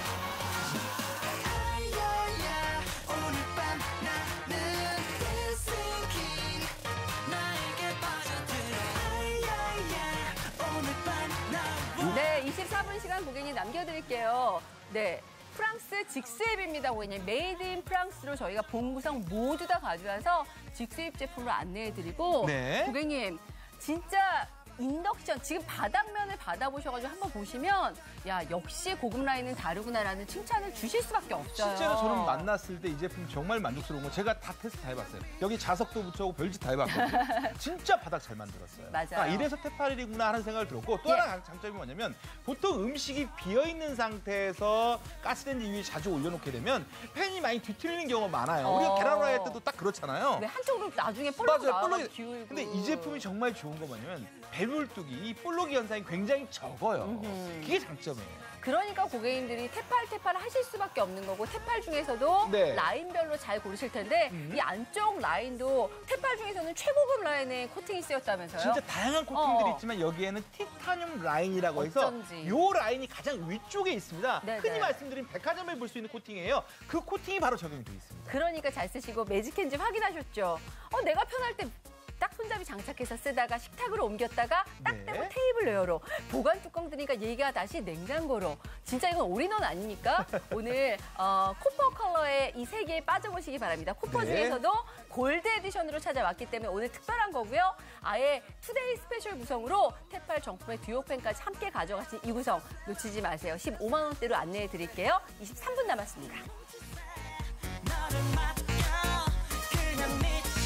아야야 오늘 밤 나는 dancing king 나에게 빠져들어 아야야 오늘 밤 나 네, 이십사 분 시간 고객님 남겨드릴게요. 네. 프랑스 직수입입니다, 고객님. 메이드 인 프랑스로 저희가 본 구성 모두 다 가져와서 직수입 제품으로 안내해드리고 네. 고객님 진짜 인덕션 지금 바닥면을 받아보셔가지고 한번 보시면 야 역시 고급 라인은 다르구나라는 칭찬을 주실 수밖에 없어요. 실제로 저는 만났을 때 이 제품 정말 만족스러운 거 제가 다 테스트 다 해봤어요. 여기 자석도 붙여오고 별짓 다 해봤거든요. 진짜 바닥 잘 만들었어요. 맞아요. 아, 이래서 테팔이구나 하는 생각을 들었고 또 예. 하나 장점이 뭐냐면 보통 음식이 비어있는 상태에서 가스레인지 위에 자주 올려놓게 되면 팬이 많이 뒤틀리는 경우가 많아요. 어. 우리가 계란 후라이 할 때도 딱 그렇잖아요. 왜 한쪽으로 나중에 볼록 맞아요. 나와서 볼록이- 기울고. 근데 이 제품이 정말 좋은 거 뭐냐면 배불뚝이 이 볼록이 현상이 굉장히 적어요. 음흠. 그게 장점이에요. 그러니까 고객님들이 테팔 테팔 하실 수밖에 없는 거고 테팔 중에서도 네. 라인별로 잘 고르실 텐데 음. 이 안쪽 라인도 테팔 중에서는 최고급 라인의 코팅이 쓰였다면서요? 진짜 다양한 코팅들이 어. 있지만 여기에는 티타늄 라인이라고 해서 어쩐지. 이 라인이 가장 위쪽에 있습니다. 네네. 흔히 말씀드린 백화점에 볼 수 있는 코팅이에요. 그 코팅이 바로 적용이 되어 있습니다. 그러니까 잘 쓰시고 매직핸즈 확인하셨죠? 어, 내가 편할 때 딱 손잡이 장착해서 쓰다가 식탁으로 옮겼다가 딱 네. 떼고 테이블 웨어로 보관 뚜껑 드니까 얘가 다시 냉장고로 진짜 이건 올인원 아닙니까? 오늘 어, 코퍼 컬러의 이 세 개에 빠져보시기 바랍니다. 코퍼 네. 중에서도 골드 에디션으로 찾아왔기 때문에 오늘 특별한 거고요. 아예 투데이 스페셜 구성으로 테팔 정품의 듀오팬까지 함께 가져가신 이 구성 놓치지 마세요. 십오만 원대로 안내해 드릴게요. 이십삼 분 남았습니다. 너를 맡겨 그냥 미쳐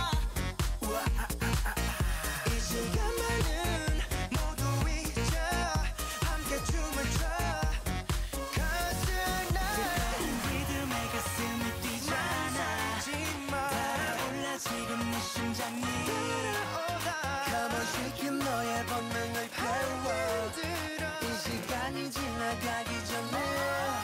이 시간만은 모두 잊어 함께 춤을 춰 Cause tonight 리듬에 가슴이 뛰잖아 달아올라 지금 내 심장이 Come on shake it 너의 본능을 깨워 이 시간이 지나가기 전에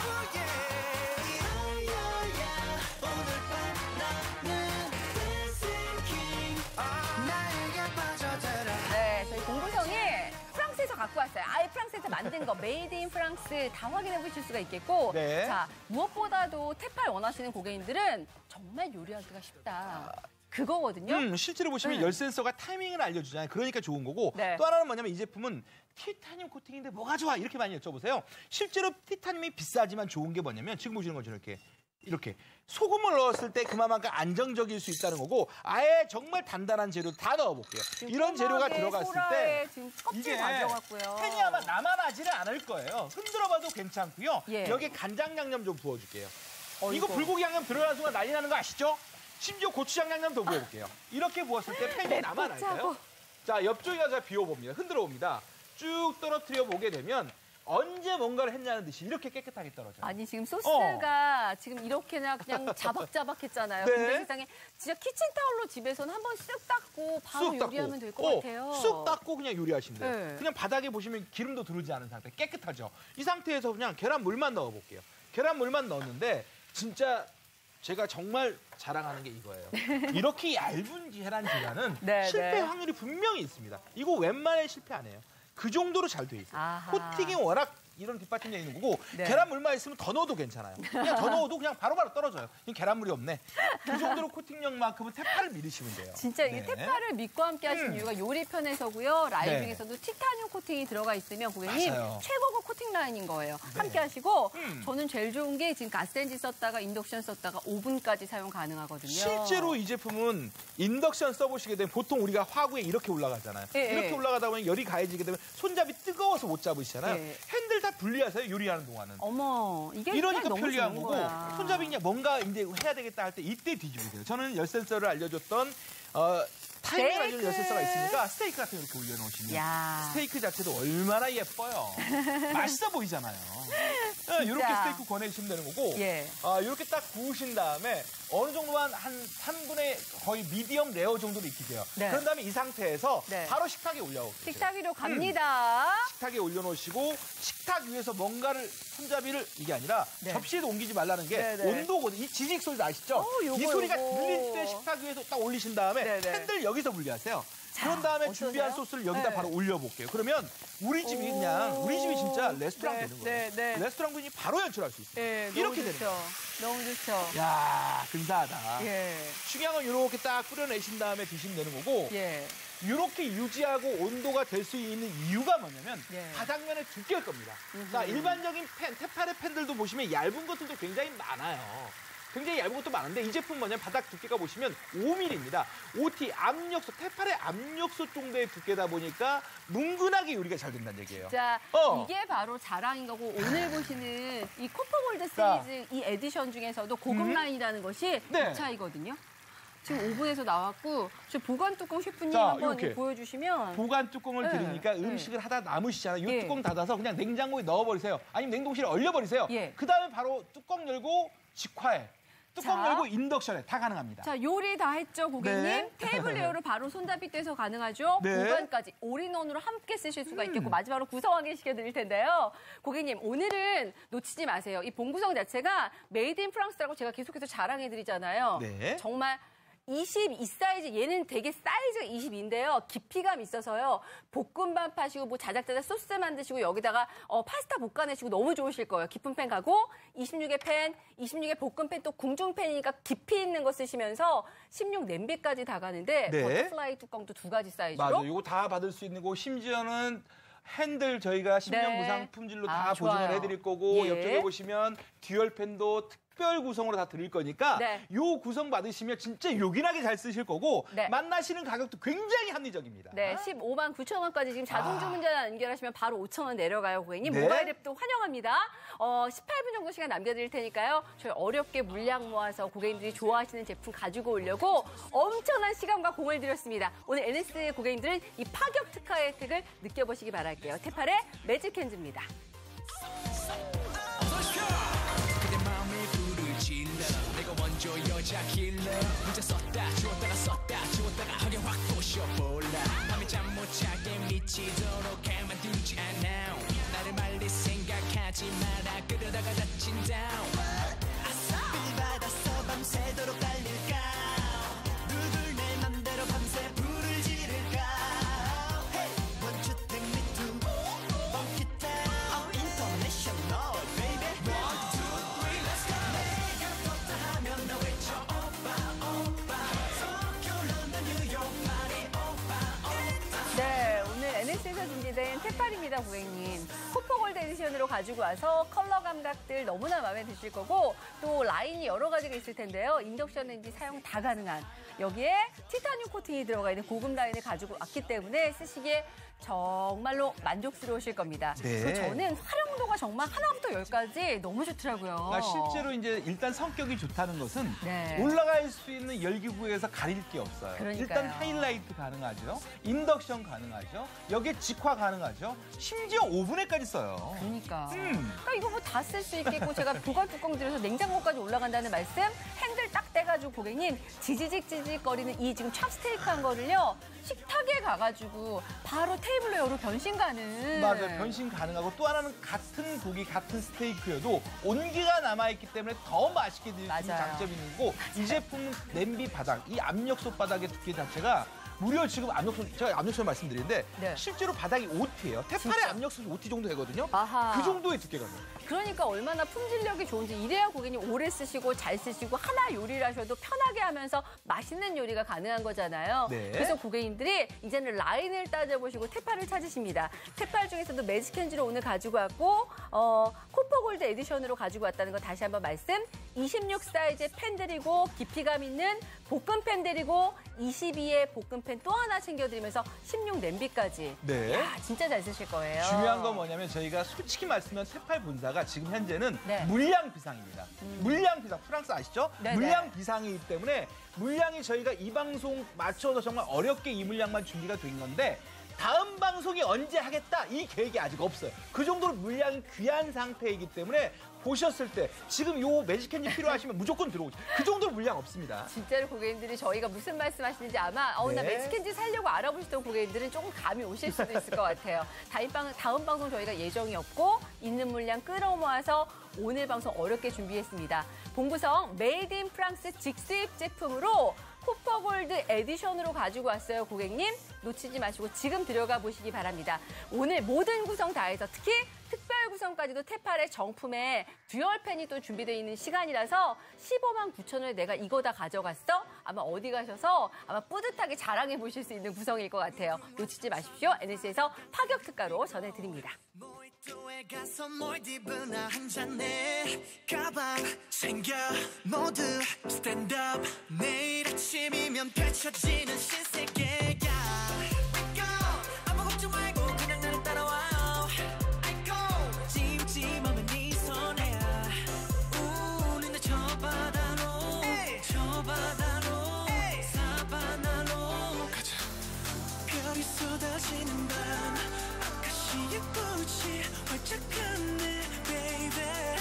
네, 저희 공구성이 프랑스에서 갖고 왔어요. 아예 프랑스에서 만든 거, 메이드 인 프랑스 다 확인해 보실 수가 있겠고. 네. 자, 무엇보다도 테팔 원하시는 고객님들은 정말 요리하기가 쉽다. 그거거든요. 음, 실제로 보시면 네. 열 센서가 타이밍을 알려주잖아요. 그러니까 좋은 거고 네. 또 하나는 뭐냐면 이 제품은 티타늄 코팅인데 뭐가 좋아 이렇게 많이 여쭤보세요. 실제로 티타늄이 비싸지만 좋은 게 뭐냐면 지금 보시는 것처럼 이렇게 이렇게 소금을 넣었을 때 그만큼 안정적일 수 있다는 거고 아예 정말 단단한 재료 다 넣어볼게요. 이런 재료가 꼬막에, 들어갔을 소라에 때 지금 껍질 이게 가져갔고요. 팬이 아마 남아나지는 않을 거예요. 흔들어봐도 괜찮고요. 예. 여기에 간장 양념 좀 부어줄게요. 어이구. 이거 불고기 양념 들어가는 순간 난리 나는 거 아시죠? 심지어 고추장 양념 더 부어볼게요. 이렇게 부었을 때 팬이 네, 남아날까요? 꽂자고. 자, 옆쪽에 가서 비워봅니다. 흔들어 봅니다. 쭉 떨어뜨려 보게 되면 언제 뭔가를 했냐는 듯이 이렇게 깨끗하게 떨어져요. 아니 지금 소스가 지금 이렇게나 그냥 자박자박했잖아요. 네. 근데 세상에 진짜 키친타올로 집에서는 한번 쓱 닦고 바로 쑥 닦고. 요리하면 될 것 어, 같아요. 쑥 닦고 그냥 요리하시면 돼요. 네. 그냥 바닥에 보시면 기름도 두르지 않은 상태 깨끗하죠. 이 상태에서 그냥 계란물만 넣어볼게요. 계란물만 넣었는데 진짜 제가 정말 자랑하는 게 이거예요. 이렇게 얇은 계란 계란은 네, 실패 네. 확률이 분명히 있습니다. 이거 웬만하면 실패 안 해요. 그 정도로 잘 돼 있어요. 아하. 코팅이 워낙 이런 뒷받침이 있는 거고 네. 계란물만 있으면 더 넣어도 괜찮아요. 그냥 더 넣어도 그냥 바로바로 떨어져요. 이 계란물이 없네. 그 정도로 코팅력만큼은 테파를 믿으시면 돼요. 진짜 이 네. 테파를 믿고 함께 하신 음. 이유가 요리 편에서고요. 라인 네. 중에서도 티타늄 코팅이 들어가 있으면 고객님 맞아요. 최고급 코팅 라인인 거예요. 네. 함께 하시고 음. 저는 제일 좋은 게 지금 가스레인지 썼다가 인덕션 썼다가 오븐까지 사용 가능하거든요. 실제로 이 제품은 인덕션 써보시게 되면 보통 우리가 화구에 이렇게 올라가잖아요. 예, 이렇게 예. 올라가다 보면 열이 가해지게 되면 손잡이 뜨거워서 못 잡으시잖아요. 예. 핸들 다 분리하세요. 요리하는 동안은. 어머, 이게 이러니까 너무 편리한 좋은 거고 거야. 손잡이 그냥 뭔가 이제 해야 되겠다 할 때 이때 뒤집으면 돼요. 저는 열 센서를 알려줬던 어, 타이밍을 스테이크. 알려준 열 센서가 있으니까 스테이크 같은 거 이렇게 올려놓으시면 야. 스테이크 자체도 얼마나 예뻐요. 맛있어 보이잖아요. 네, 이렇게 스테이크 권해주시면 되는 거고 예. 아, 이렇게 딱 구우신 다음에 어느 정도만 한 삼 분의 거의 미디엄 레어 정도로 익히세요. 네. 그런 다음에 이 상태에서 네. 바로 식탁에 올려오세요. 식탁 위로 갑니다. 식탁에 올려놓으시고 식탁 위에서 뭔가를 손잡이를 이게 아니라 네. 접시에도 옮기지 말라는 게 네, 네. 온도거든요. 이 지직 소리 나시죠? 어, 요거, 이 소리가 요거. 들릴 때 식탁 위에서 딱 올리신 다음에 네, 네. 핸들 여기서 분리하세요. 자, 그런 다음에 어떠세요? 준비한 소스를 여기다 네. 바로 올려볼게요. 그러면 우리 집이 오. 그냥 우리 집이 진짜 레스토랑 네, 되는 거예요. 네, 네. 레스토랑 분이 바로 연출할 수 있어요. 예, 이렇게 너무 되는 좋죠. 너무 좋죠. 야 근사하다. 예. 중요한 건 이렇게 딱 끓여내신 다음에 드시면 되는 거고 예. 이렇게 유지하고 온도가 될 수 있는 이유가 뭐냐면 예. 바닥면의 두께일 겁니다. 자, 일반적인 팬, 테파레 팬들도 보시면 얇은 것들도 굉장히 많아요. 굉장히 얇은 것도 많은데 이 제품 뭐냐면 바닥 두께가 보시면 오 밀리미터입니다. 오티 압력소, 테파레 압력소 정도의 두께다 보니까 뭉근하게 요리가 잘 된다는 얘기예요. 자, 어. 이게 바로 자랑인 거고 오늘 보시는 이 코퍼골드 자. 시리즈 이 에디션 중에서도 고급 음. 라인이라는 것이 네. 이 차이거든요. 지금 오븐에서 나왔고 저 보관 뚜껑 셰프님 자, 한번 이렇게. 보여주시면 보관 뚜껑을 네. 드리니까 네. 음식을 하다 남으시잖아요. 이 예. 뚜껑 닫아서 그냥 냉장고에 넣어버리세요. 아니면 냉동실에 얼려버리세요. 예. 그 다음에 바로 뚜껑 열고 직화에 뚜껑 자. 열고 인덕션에 다 가능합니다. 자, 요리 다 했죠, 고객님. 네. 테이블 레어로 바로 손잡이 떼서 가능하죠. 네. 보관까지 올인원으로 함께 쓰실 수가 있겠고 음. 마지막으로 구성 확인시켜 드릴 텐데요. 고객님, 오늘은 놓치지 마세요. 이 봉구성 자체가 메이드 인 프랑스라고 제가 계속해서 자랑해 드리잖아요. 네. 정말 이십이 사이즈, 얘는 되게 사이즈가 이십이인데요. 깊이감 있어서요. 볶음밥 하시고 뭐 자작자작 소스 만드시고 여기다가 어, 파스타 볶아내시고 너무 좋으실 거예요. 깊은 팬 가고 이십육의 팬, 이십육의 볶음팬 또 궁중팬이니까 깊이 있는 거 쓰시면서 십육 냄비까지 다 가는데 네. 버터플라이 뚜껑도 두 가지 사이즈로. 맞아요. 이거 다 받을 수 있는 거 심지어는 핸들 저희가 십 년 네. 무상 품질로 아, 다 좋아요. 보증을 해드릴 거고 예. 옆쪽에 보시면 듀얼팬도 특별 구성으로 다 드릴 거니까 네. 요 구성 받으시면 진짜 요긴하게 잘 쓰실 거고 네. 만나시는 가격도 굉장히 합리적입니다. 네, 십오만 구천 원까지 지금 자동 아. 주문자 연결하시면 바로 오천 원 내려가요, 고객님. 네. 모바일 앱도 환영합니다. 어, 십팔 분 정도 시간 남겨드릴 테니까요. 저희 어렵게 물량 모아서 고객님들이 좋아하시는 제품 가지고 오려고 엄청난 시간과 공을 들였습니다. 오늘 엔에스 고객님들은 이 파격 특화 혜택을 느껴보시기 바랄게요. 테팔의 매직 핸즈입니다. 여자 킬러 문자 썼다 지웠다가 썼다 지웠다가 하게 확 부셔볼라 밤에 잠 못 자게 미치도록 가만두지 않아 나를 말릴 생각하지 마라 그러다가 다친다 아싸 빌받았어 밤새도록 달릴까 누굴 내 맘대로 밤새 불을 지를까 Hey one two take me to Funky Town International baby one two three let's go 내가 떴다 하면 너 외쳐 오빠 오빠 도쿄 런던 뉴욕 파리 오빠 오빠 네, 오늘 엔에스에서 준비된 테팔입니다, 고객님. 코퍼골드 에디션으로 가지고 와서 컬러 감각들 너무나 마음에 드실 거고 또 라인이 여러 가지가 있을 텐데요. 인덕션 레인지 사용 다 가능한 여기에 티타늄 코팅이 들어가 있는 고급 라인을 가지고 왔기 때문에 쓰시기에 정말로 만족스러우실 겁니다. 네. 그리고 저는 활용도가 정말 하나부터 열까지 너무 좋더라고요. 그러니까 실제로 이제 일단 성격이 좋다는 것은 네. 올라갈 수 있는 열기구에서 가릴 게 없어요. 그러니까요. 일단 하이라이트 가능하죠. 인덕션 가능하죠. 여기에 직화 가능하죠. 심지어 오븐에까지 써요. 그러니까. 음. 그러니까 이거 뭐 다 쓸 수 있겠고 제가 보관 뚜껑 들여서 냉장고까지 올라간다는 말씀 핸들 딱 떼가지고 고객님 지지직 지직거리는 이 지금 찹스테이크한 거를요 식탁에 가가지고 바로 테이블 레어로 변신 가능. 맞아요. 변신 가능하고 또 하나는 같은 고기, 같은 스테이크여도 온기가 남아있기 때문에 더 맛있게 드실 수 있는 맞아요. 장점이 있는 거고 이 제품은 냄비 바닥, 이 압력솥 바닥의 두께 자체가 무려 지금 압력솥, 제가 압력솥 말씀드리는데 네. 실제로 바닥이 오 티예요. 테팔의 압력솥이 오 티 정도 되거든요. 아하. 그 정도의 두께가 돼요. 그러니까 얼마나 품질력이 좋은지 이래야 고객님 오래 쓰시고 잘 쓰시고 하나 요리를 하셔도 편하게 하면서 맛있는 요리가 가능한 거잖아요. 네. 그래서 고객님들이 이제는 라인을 따져보시고 테팔을 찾으십니다. 테팔 중에서도 매직핸즈로 오늘 가지고 왔고 어, 코퍼골드 에디션으로 가지고 왔다는 거 다시 한번 말씀. 이십육 사이즈의 팬들이고 깊이감 있는 볶음팬들이고 이십이의 볶음팬 또 하나 챙겨드리면서 십육 냄비까지. 네. 야, 진짜 잘 쓰실 거예요. 중요한 건 뭐냐면 저희가 솔직히 말씀하면 테팔 본사가 지금 현재는 네. 물량 비상입니다. 음. 물량 비상, 프랑스 아시죠? 네네. 물량 비상이기 때문에 물량이 저희가 이 방송 맞춰서 정말 어렵게 이 물량만 준비가 된 건데 다음 방송이 언제 하겠다 이 계획이 아직 없어요. 그 정도로 물량이 귀한 상태이기 때문에 보셨을 때 지금 요 매직핸즈 필요하시면 무조건 들어오죠. 그 정도로 물량 없습니다. 진짜로 고객님들이 저희가 무슨 말씀하시는지 아마 어, 나 네. 매직핸즈 살려고 알아보시던 고객님들은 조금 감이 오실 수도 있을 것 같아요. 다음, 방, 다음 방송 저희가 예정이 없고 있는 물량 끌어모아서 오늘 방송 어렵게 준비했습니다. 봉구성 메이드 인 프랑스 직수입 제품으로 코퍼골드 에디션으로 가지고 왔어요. 고객님 놓치지 마시고 지금 들어가 보시기 바랍니다. 오늘 모든 구성 다 해서 특히 특별 구성까지도 테팔의 정품에 듀얼팬이 또 준비되어 있는 시간이라서 십오만 구천 원에 내가 이거 다 가져갔어? 아마 어디 가셔서 아마 뿌듯하게 자랑해 보실 수 있는 구성일 것 같아요. 놓치지 마십시오. 엔에스에서 파격 특가로 전해드립니다. 모히또에 가서 몰디브나 한잔해 가방 챙겨 모두 스탠드업 내일 아침이면 펼쳐지는 신세계야 Go 아무 걱정 말고 그냥 나를 따라와요 Go 찜찜하면 네 손에야 우리는 저 바다로 저 바다로 사바나로 가자 별이 쏟아지는 밤 아카시의 꽃이 활짝하네 baby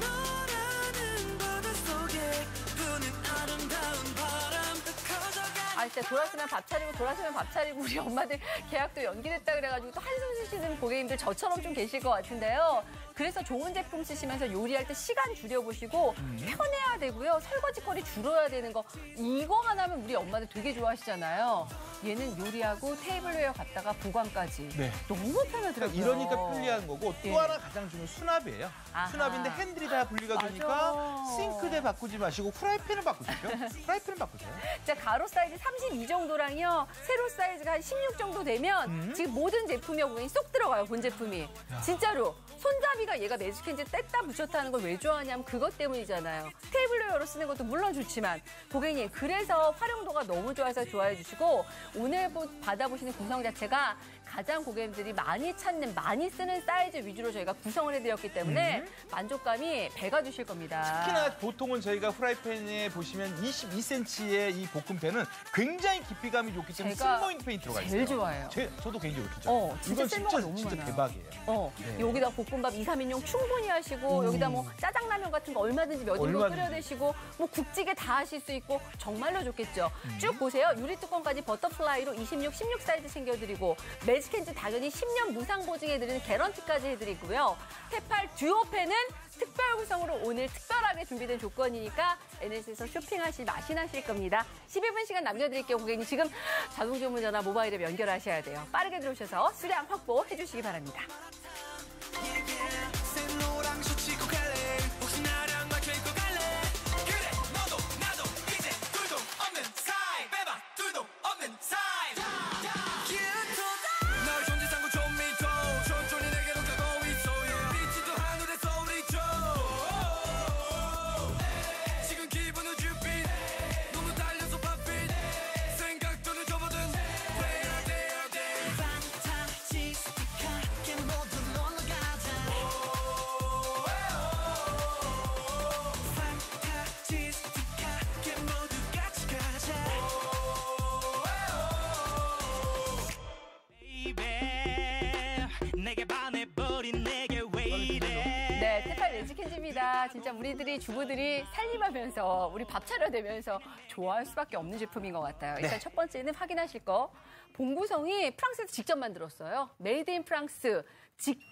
너라는 바다 속에 부는 아름다운 바람도 커져가 아 진짜 돌아서면 밥 차리고 돌아서면 밥 차리고 우리 엄마들 계약도 연기됐다 그래가지고 또 한숨 쉬시는 고객님들 저처럼 좀 계실 것 같은데요. 그래서 좋은 제품 쓰시면서 요리할 때 시간 줄여보시고 편해야 되고요. 설거지거리 줄여야 되는 거 이거 하나면 우리 엄마들 되게 좋아하시잖아요. 얘는 요리하고 테이블웨어 갖다가 보관까지 네. 너무 편하더라고요. 그러니까 이러니까 편리한 거고 또 예. 하나 가장 중요한 수납이에요. 아하. 수납인데 핸들이 다 분리가 맞아. 되니까 싱크대 바꾸지 마시고 프라이팬을 바꾸십시오. 프라이팬을 바꾸세요. 자, 가로 사이즈 삼십이 정도랑요. 세로 사이즈가 한 십육 정도 되면 음. 지금 모든 제품이 고객님 쏙 들어가요. 본 제품이. 진짜로. 손잡이가 얘가 매직핸즈 뗐다 붙였다 하는 걸 왜 좋아하냐면 그것 때문이잖아요. 테이블웨어로 쓰는 것도 물론 좋지만 고객님 그래서 활용도가 너무 좋아서 좋아해 주시고 오늘 받아보시는 구성 자체가 가장 고객님들이 많이 찾는, 많이 쓰는 사이즈 위주로 저희가 구성을 해드렸기 때문에 음. 만족감이 배가 되실 겁니다. 특히나 보통은 저희가 프라이팬에 보시면 이십이 센티미터의 이 볶음팬은 굉장히 깊이감이 좋기 때문에 쓸모있는 팬이 들어가 있어요. 제일 좋아해요. 제, 저도 개인적으로 좋죠. 어, 진짜 이건 쓸모가 진짜, 너무 진짜 많아요. 대박이에요. 어, 네. 여기다 볶음밥 이, 삼 인용 충분히 하시고 음. 여기다 뭐 짜장라면 같은 거 얼마든지 몇 인분 끓여 드시고 뭐 국찌개 다 하실 수 있고 정말로 좋겠죠. 음. 쭉 보세요. 유리 뚜껑까지 버터플라이로 이십육, 십육 사이즈 챙겨드리고 매직핸즈 당연히 십 년 무상 보증해드리는 개런티까지 해드리고요. 테팔 듀오팬은 특별 구성으로 오늘 특별하게 준비된 조건이니까 엔에스에서 쇼핑하실 맛이 나실 겁니다. 십일 분 시간 남겨드릴게요. 고객님 지금 자동 주문 전화 모바일에 연결하셔야 돼요. 빠르게 들어오셔서 수량 확보해 주시기 바랍니다. 네, 테팔 매직핸즈입니다. 진짜 우리들이 주부들이 살림하면서 우리 밥 차려대면서 좋아할 수밖에 없는 제품인 것 같아요. 일단 네. 첫 번째는 확인하실 거. 봉구성이 프랑스에서 직접 만들었어요. 메이드 인 프랑스. 직접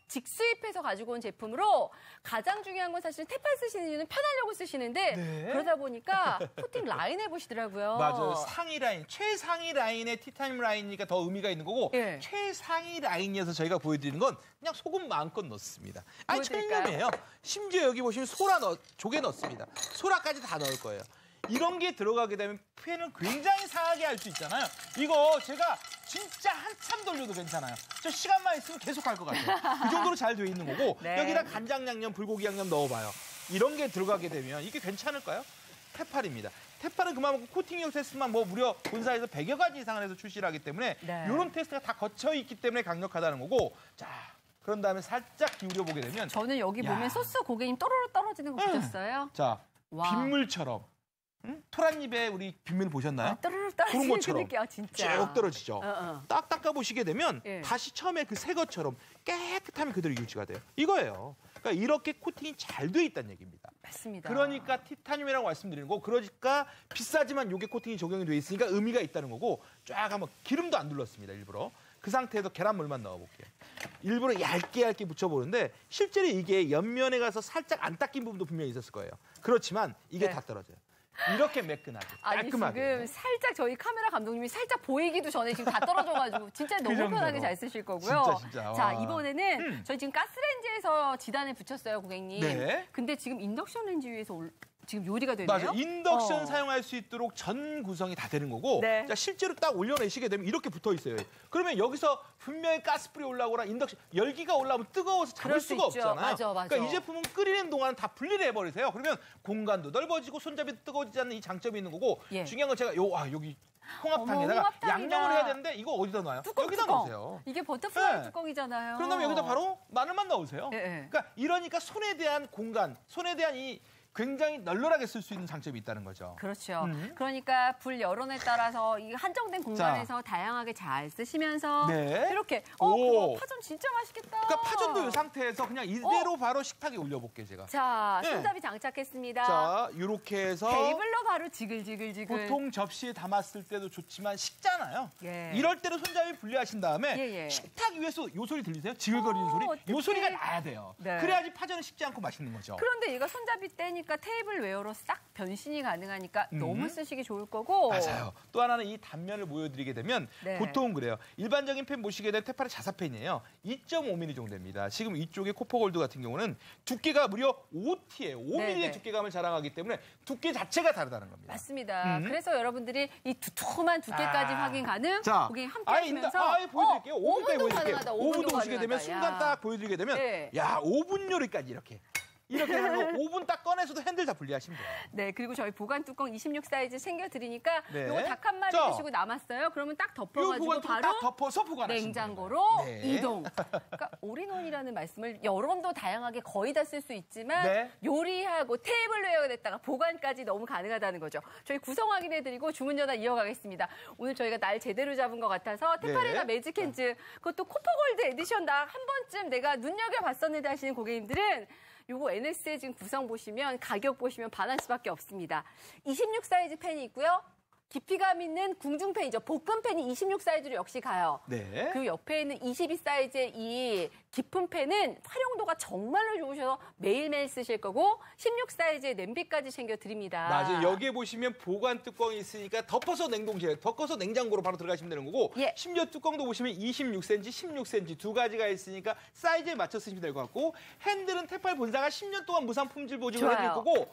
직수입해서 가지고 온 제품으로 가장 중요한 건 사실 테팔 쓰시는 이유는 편하려고 쓰시는데 네. 그러다 보니까 코팅 라인 해보시더라고요. 맞아요. 상위 라인, 최상위 라인의 티타늄 라인이니까 더 의미가 있는 거고 네. 최상위 라인이어서 저희가 보여드리는 건 그냥 소금 마음껏 넣습니다. 아니 천연염이에요. 심지어 여기 보시면 소라 넣, 조개 넣습니다. 소라까지 다 넣을 거예요. 이런 게 들어가게 되면 팬을 굉장히 상하게 할 수 있잖아요. 이거 제가 진짜 한참 돌려도 괜찮아요. 저 시간만 있으면 계속 할 것 같아요. 그 정도로 잘 돼 있는 거고 네. 여기다 간장 양념, 불고기 양념 넣어봐요. 이런 게 들어가게 되면 이게 괜찮을까요? 테팔입니다. 테팔은 그만큼 코팅력 테스트만 뭐 무려 본사에서 백여 가지 이상을 해서 출시를 하기 때문에 네. 이런 테스트가 다 거쳐 있기 때문에 강력하다는 거고 자 그런 다음에 살짝 기울여 보게 되면 저는 여기 야. 보면 소스 고객님 또르르 떨어지는 거 보셨어요? 자 와. 빗물처럼 응? 토란잎에 우리 빗물 보셨나요? 아, 떨어져 떨어지는 그 느낌, 아, 진짜. 쭉 떨어지죠. 어, 어. 딱 닦아보시게 되면 예. 다시 처음에 그 새 것처럼 깨끗함이 그대로 유지가 돼요. 이거예요. 그러니까 이렇게 코팅이 잘 돼 있다는 얘기입니다. 맞습니다. 그러니까 티타늄이라고 말씀드리는 거고 그러니까 비싸지만 이게 코팅이 적용이 돼 있으니까 의미가 있다는 거고 쫙 한번 기름도 안 둘렀습니다. 일부러. 그 상태에서 계란물만 넣어볼게요. 일부러 얇게 얇게 묻혀보는데 실제로 이게 옆면에 가서 살짝 안 닦인 부분도 분명히 있었을 거예요. 그렇지만 이게 네. 다 떨어져요. 이렇게 매끈하게, 깔끔하게. 아니, 지금 살짝 저희 카메라 감독님이 살짝 보이기도 전에 지금 다 떨어져가지고 진짜 너무 그 편하게 잘 쓰실 거고요. 진짜, 진짜. 자, 이번에는 음. 저희 지금 가스레인지에서 지단을 붙였어요, 고객님. 네. 근데 지금 인덕션 레인지 위에서 올... 지금 요리가 되네요. 맞아요. 인덕션 어. 사용할 수 있도록 전 구성이 다 되는 거고 네. 자, 실제로 딱 올려내시게 되면 이렇게 붙어 있어요. 그러면 여기서 분명히 가스불이 올라오거나 인덕션 열기가 올라오면 뜨거워서 잡을 수 수가 있죠. 없잖아요. 맞아, 맞아. 그러니까 이 제품은 끓이는 동안 다 분리를 해버리세요. 그러면 공간도 넓어지고 손잡이도 뜨거워지지 않는 이 장점이 있는 거고 예. 중요한 건 제가 요, 아, 여기 홍합탕에다가 어머, 양념을 해야 되는데 이거 어디다 놔요? 뚜껑, 여기다 뚜껑. 넣으세요. 이게 버터플라이 네. 뚜껑이잖아요. 그런 다음에 여기다 바로 마늘만 넣으세요. 네, 네. 그러니까 이러니까 손에 대한 공간, 손에 대한 이 굉장히 널널하게 쓸 수 있는 장점이 있다는 거죠. 그렇죠. 음. 그러니까 불 여론에 따라서 이 한정된 공간에서 자. 다양하게 잘 쓰시면서 네. 이렇게 어, 그거 파전 진짜 맛있겠다. 그러니까 파전도 이 상태에서 그냥 이대로 어. 바로 식탁에 올려볼게요, 제가. 자, 손잡이 네. 장착했습니다. 자, 이렇게 해서 테이블로 바로 지글지글지글. 보통 접시에 담았을 때도 좋지만 식잖아요. 예. 이럴 때는 손잡이 분리하신 다음에 예, 예. 식탁 위에서 요 소리 들리세요? 지글거리는 소리? 어떡해. 요 소리가 나야 돼요. 네. 그래야지 파전은 식지 않고 맛있는 거죠. 그런데 얘가 손잡이 떼니까 테이블웨어로 싹 변신이 가능하니까 음. 너무 쓰시기 좋을 거고. 맞아요. 또 하나는 이 단면을 보여드리게 되면 네. 보통 그래요. 일반적인 펜 보시게 되면 테팔의 자사펜이에요. 이 점 오 밀리미터 정도 됩니다. 지금 이쪽에 코퍼골드 같은 경우는 두께가 무려 오 티예요. 오 밀리미터의 네네. 두께감을 자랑하기 때문에 두께 자체가 다르다는 겁니다. 맞습니다. 음. 그래서 여러분들이 이 두툼한 두께까지 아. 확인 가능. 자, 고객님 함께 하시면서 아예 보여드릴게요. 어, 오 분까지 보여드릴게요. 가능하다, 오 분도 보시게 되면 순간 딱 보여드리게 되면 네. 야, 오 분 요리까지 이렇게. 이렇게 하면 오 분 딱 꺼내서도 핸들 다 분리하시면 돼요. 네, 그리고 저희 보관 뚜껑 이십육 사이즈 챙겨드리니까 네. 이거 닭 한 마리 드시고 남았어요. 그러면 딱 덮어가지고 바로 딱 덮어서 보관하시면 냉장고로 네. 이동. 그러니까 올인원이라는 말씀을 여론도 다양하게 거의 다 쓸 수 있지만 네. 요리하고 테이블웨어가 됐다가 보관까지 너무 가능하다는 거죠. 저희 구성 확인해드리고 주문 전화 이어가겠습니다. 오늘 저희가 날 제대로 잡은 것 같아서 테파레가 네. 매직핸즈 그것도 코퍼골드 에디션 나 한 번쯤 내가 눈여겨봤었는데 하시는 고객님들은 요거 엔에스의 지금 구성 보시면 가격 보시면 반할 수밖에 없습니다. 이십육 사이즈 펜이 있고요. 깊이감 있는 궁중펜이죠. 복근펜이 이십육 사이즈로 역시 가요. 네. 그 옆에 있는 이십이 사이즈의 이 깊은 펜은 활용도가 정말로 좋으셔서 매일매일 쓰실 거고 십육 사이즈의 냄비까지 챙겨드립니다. 맞아요. 여기에 보시면 보관 뚜껑이 있으니까 덮어서 냉동실에, 덮어서 냉장고로 바로 들어가시면 되는 거고 예. 심지어 뚜껑도 보시면 이십육 센티미터, 십육 센티미터 두 가지가 있으니까 사이즈에 맞춰 쓰시면 될 것 같고 핸들은 테팔 본사가 십 년 동안 무상 품질 보증을 해드릴 거고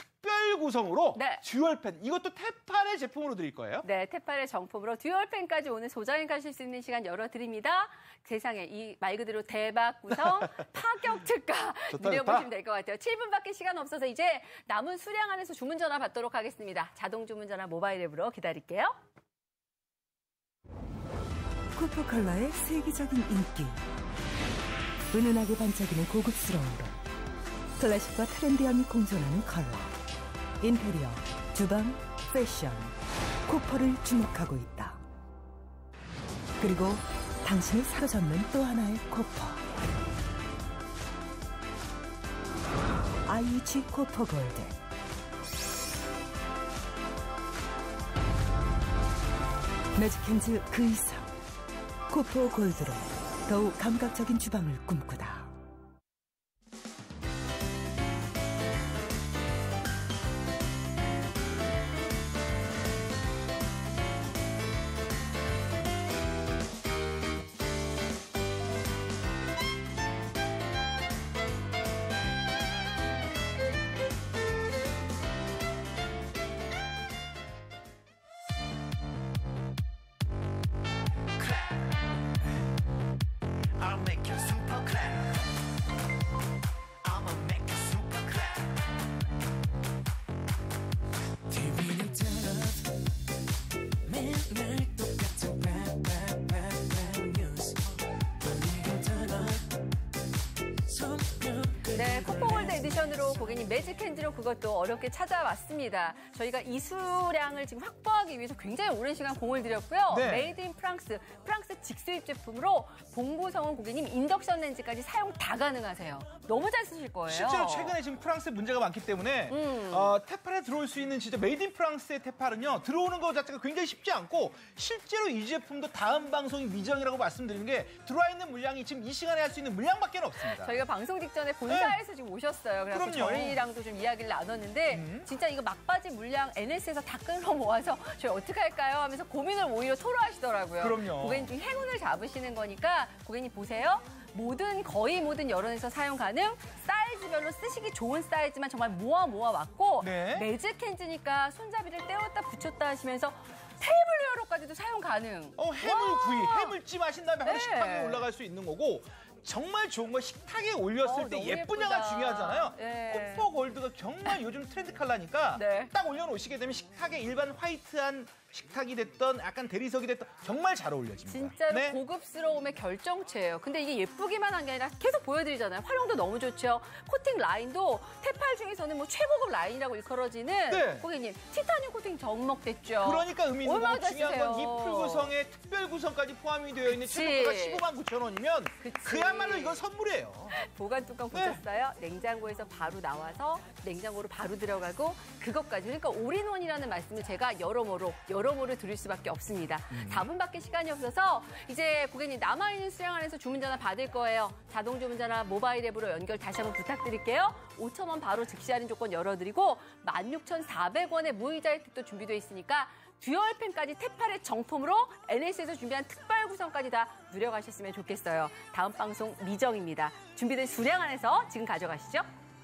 특별 구성으로 네. 듀얼펜, 이것도 테팔의 제품으로 드릴 거예요. 네, 테팔의 정품으로 듀얼펜까지 오늘 소장해 가실 수 있는 시간 열어드립니다. 세상에 이 말 그대로 대박 구성, 파격 특가 누려보시면 될 것 같아요. 칠 분밖에 시간 없어서 이제 남은 수량 안에서 주문 전화 받도록 하겠습니다. 자동 주문 전화 모바일 앱으로 기다릴게요. 코퍼 컬러의 세계적인 인기. 은은하게 반짝이는 고급스러움으로 클래식과 트렌디함이 공존하는 컬러. 인테리어, 주방, 패션, 코퍼를 주목하고 있다. 그리고 당신을 사로잡는 또 하나의 코퍼. 아이유치 코퍼 골드. 매직핸즈 그 이상. 코퍼 골드로 더욱 감각적인 주방을 꿈꾸다. 에디션으로 고객님 매직 핸즈로 그것도 어렵게 찾아왔습니다. 저희가 이 수량을 지금 확보하기 위해서 굉장히 오랜 시간 공을 들였고요. 네. 메이드 인 프랑스, 프랑스 직수입 제품으로 봉구성은 고객님 인덕션 렌즈까지 사용 다 가능하세요. 너무 잘 쓰실 거예요. 실제로 최근에 지금 프랑스에 문제가 많기 때문에 음. 어, 테팔에 들어올 수 있는 진짜 메이드 인 프랑스의 테팔은요. 들어오는 거 자체가 굉장히 쉽지 않고 실제로 이 제품도 다음 방송이 미정이라고 말씀드리는 게 들어와 있는 물량이 지금 이 시간에 할 수 있는 물량밖에 없습니다. 저희가 방송 직전에 본사에서 네. 지금 오셨어요. 그래서 저희랑도 좀 이야기를 나눴는데 음. 진짜 이거 막바지 물량 엔에스에서 다 끌어 모아서 저희 어떻게 할까요? 하면서 고민을 오히려 토로하시더라고요. 그럼요. 고객님 좀 행운을 잡으시는 거니까 고객님 보세요. 모든 거의 모든 여론에서 사용 가능, 사이즈별로 쓰시기 좋은 사이즈만 정말 모아 모아 왔고 네. 매직 핸즈니까 손잡이를 떼었다 붙였다 하시면서 테이블웨어로까지도 사용 가능. 어, 해물구이, 해물찜 하신 다음에 바로 네. 식탁에 올라갈 수 있는 거고 정말 좋은 건 식탁에 올렸을 어, 때 너무 예쁘냐가 예쁘다. 중요하잖아요. 네. 코퍼 골드가 정말 요즘 트렌드 컬러니까 네. 딱 올려놓으시게 되면 식탁에 일반 화이트한 식탁이 됐던 약간 대리석이 됐던 정말 잘 어울려집니다. 진짜로 네. 고급스러움의 결정체예요. 근데 이게 예쁘기만 한 게 아니라 계속 보여드리잖아요. 활용도 너무 좋죠. 코팅 라인도 테팔 중에서는 뭐 최고급 라인이라고 일컬어지는 네. 고객님 티타늄 코팅 접목됐죠. 그러니까 의미 있는 얼마나 거고 중요한 건 이 쓰세요? 풀 구성에 특별 구성까지 포함이 되어 있는 그치. 최저가가 십오만 구천 원이면 그치. 그야말로 이건 선물이에요. 보관 뚜껑 네. 보셨어요? 냉장고에서 바로 나와서 냉장고로 바로 들어가고 그것까지. 그러니까 올인원이라는 말씀을 제가 여러모로 여러모로 드릴 수밖에 없습니다. 음. 사 분밖에 시간이 없어서 이제 고객님 남아있는 수량 안에서 주문 전화 받을 거예요. 자동 주문 전화 모바일 앱으로 연결 다시 한번 부탁드릴게요. 오천 원 바로 즉시 할인 조건 열어드리고 만 육천사백 원의 무이자 혜택도 준비되어 있으니까 듀얼펜까지 테팔의 정품으로 엔에스에서 준비한 특별 구성까지 다 누려가셨으면 좋겠어요. 다음 방송 미정입니다. 준비된 수량 안에서 지금 가져가시죠.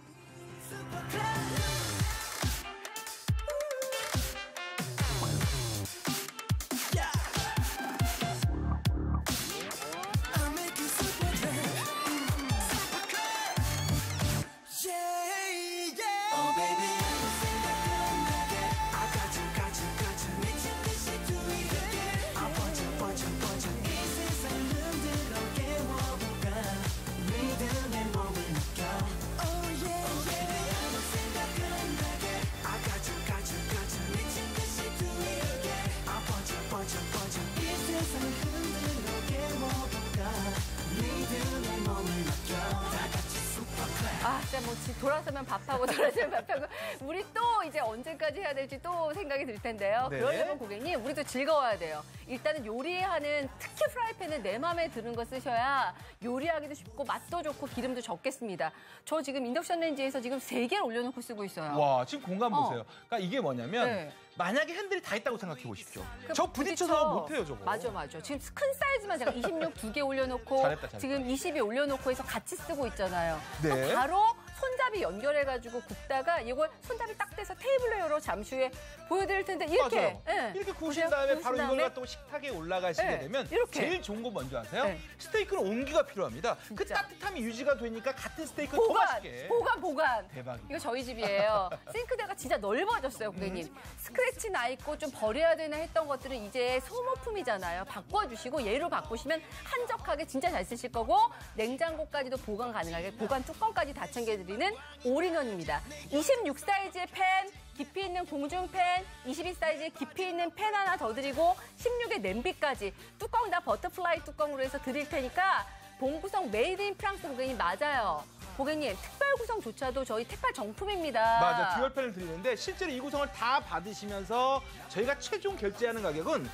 아, 진짜 뭐 돌아서면 밥하고 돌아서면 밥하고 우리 또 이제 언제까지 해야 될지 또 생각이 들 텐데요. 네. 그러려면 고객님 우리도 즐거워야 돼요. 일단은 요리하는 특히 프라이팬은 내 마음에 드는 거 쓰셔야 요리하기도 쉽고 맛도 좋고 기름도 적겠습니다. 저 지금 인덕션 렌즈에서 지금 세 개를 올려놓고 쓰고 있어요. 와, 지금 공간 어. 보세요. 그러니까 이게 뭐냐면 네. 만약에 핸들이 다 있다고 생각해 보십시오. 그 저 부딪혀서 못해요, 저거. 맞아, 맞아. 지금 큰 사이즈만 제가 이십육 두 개 올려놓고 잘했다, 잘했다. 지금 이십이 올려놓고 해서 같이 쓰고 있잖아요. 네. 또 바로 손잡이 연결해가지고 굽다가 이걸 손잡이 딱 떼서 테이블웨어로 잠시 후에 보여드릴 텐데 이렇게. 맞아요. 예. 이렇게 구우신 보세요? 다음에 구우신 바로 다음에 이걸 갖다가 식탁에 올라가시게 네. 되면 이렇게. 제일 좋은 거 뭔지 아세요? 네. 스테이크는 온기가 필요합니다. 그 진짜. 따뜻함이 유지가 되니까 같은 스테이크 더 보관, 맛있게. 보관, 보관. 대박이다. 이거 저희 집이에요. 싱크대가 진짜 넓어졌어요, 고객님. 음. 스크래치 나 있고 좀 버려야 되나 했던 것들은 이제 소모품이잖아요. 바꿔주시고 얘로 바꾸시면 한적하게 진짜 잘 쓰실 거고 냉장고까지도 보관 가능하게 보관 뚜껑까지 다 챙겨드리는 올인원입니다. 이십육 사이즈의 펜, 깊이 있는 공중펜, 이십이 사이즈의 깊이 있는 펜 하나 더 드리고 십육의 냄비까지 뚜껑 다 버터플라이 뚜껑으로 해서 드릴 테니까 본구성 메이드 인 프랑스 고객님 맞아요. 고객님 특별 구성조차도 저희 테팔 정품입니다. 맞아, 듀얼펜을 드리는데 실제로 이 구성을 다 받으시면서 저희가 최종 결제하는 가격은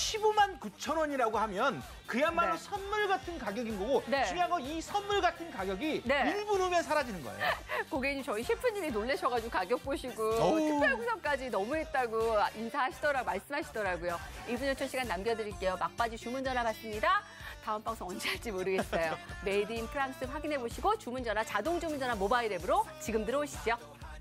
십오만 구천 원이라고 하면 그야말로 네. 선물 같은 가격인 거고 네. 중요한 건 이 선물 같은 가격이 네. 일 분 후면 사라지는 거예요. 고객님 저희 셰프님이 놀라셔가지고 가격 보시고 어우. 특별 구성까지 너무했다고 인사하시더라고 말씀하시더라고요. 일 분 오 초 시간 남겨드릴게요. 막바지 주문 전화 받습니다. 다음 방송 언제 할지 모르겠어요. 메이드 인 프랑스 확인해 보시고 주문 전화 자동 주문 전화 모바일 앱으로 지금 들어오시죠.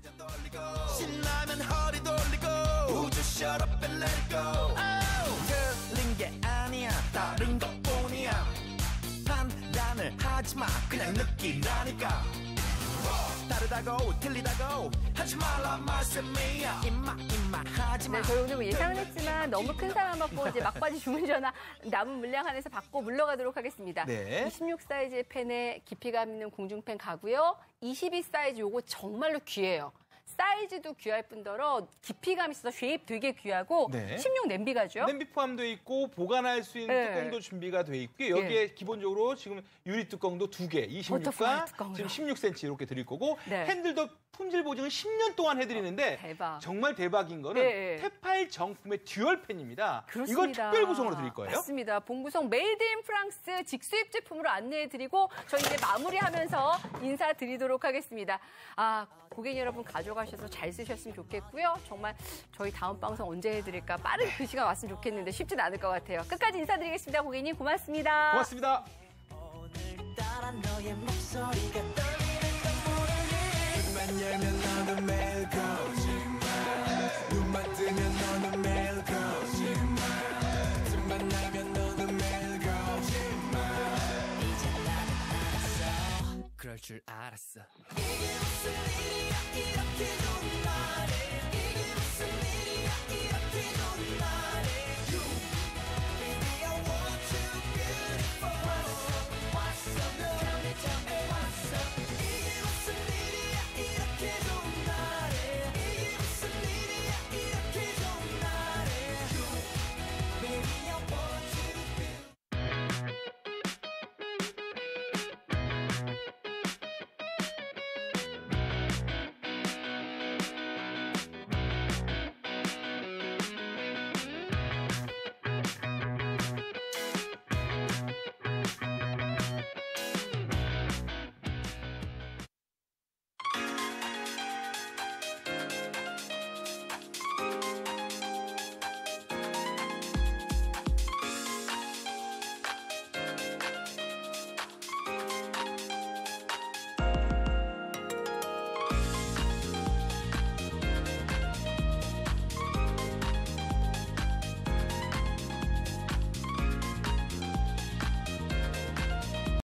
신나면 허리 돌리고 우주 shut up and let it go 틀린 게 아니야 다른 것뿐이야 판단을 하지마 그냥 느끼라니까 다르다고 틀리다고 하지 말라 말씀이야 임마 임마 하지 마. 네, 저희 오늘 뭐 예상은 했지만 너무 큰 사람 받고 이제 막바지 주문 전화 남은 물량 안에서 받고 물러가도록 하겠습니다. 네. 이십육 사이즈의 펜에 깊이감 있는 공중펜 가고요. 이십이 사이즈 요거 정말로 귀해요. 사이즈도 귀할 뿐더러 깊이감 있어서 쉐입 되게 귀하고 네. 십육 냄비가죠. 냄비 포함되어 있고 보관할 수 있는 네. 뚜껑도 준비가 돼 있고요. 여기에 네. 기본적으로 지금 유리 뚜껑도 두 개, 이십육과 지금 십육 센티미터 이렇게 드릴 거고 네. 핸들도 품질 보증은 십 년 동안 해드리는데 대박. 정말 대박인 거는 네. 테팔 정품의 듀얼 펜입니다. 그렇습니다. 이걸 특별 구성으로 드릴 거예요. 맞습니다. 본구성 메이드 인 프랑스 직수입 제품으로 안내해드리고 저희 이제 마무리하면서 인사드리도록 하겠습니다. 아 고객 여러분 가져가셔서 잘 쓰셨으면 좋겠고요. 정말 저희 다음 방송 언제 해드릴까 빠른 그 시간 왔으면 좋겠는데 쉽진 않을 것 같아요. 끝까지 인사드리겠습니다. 고객님 고맙습니다. 고맙습니다. 오늘따라 너의 목소리가 떨리는 건 모르니 눈만 열면 너는 매일 거짓말 눈만 뜨면 너는 매일 거짓말 틈만 나면 너는 매일 거짓말 이제 나는 알았어 그럴 줄 알았어 이게 무슨 일이야 이렇게 좋은 날에 이게 무슨 일이야 이렇게 좋은 날에 You baby I want you beautiful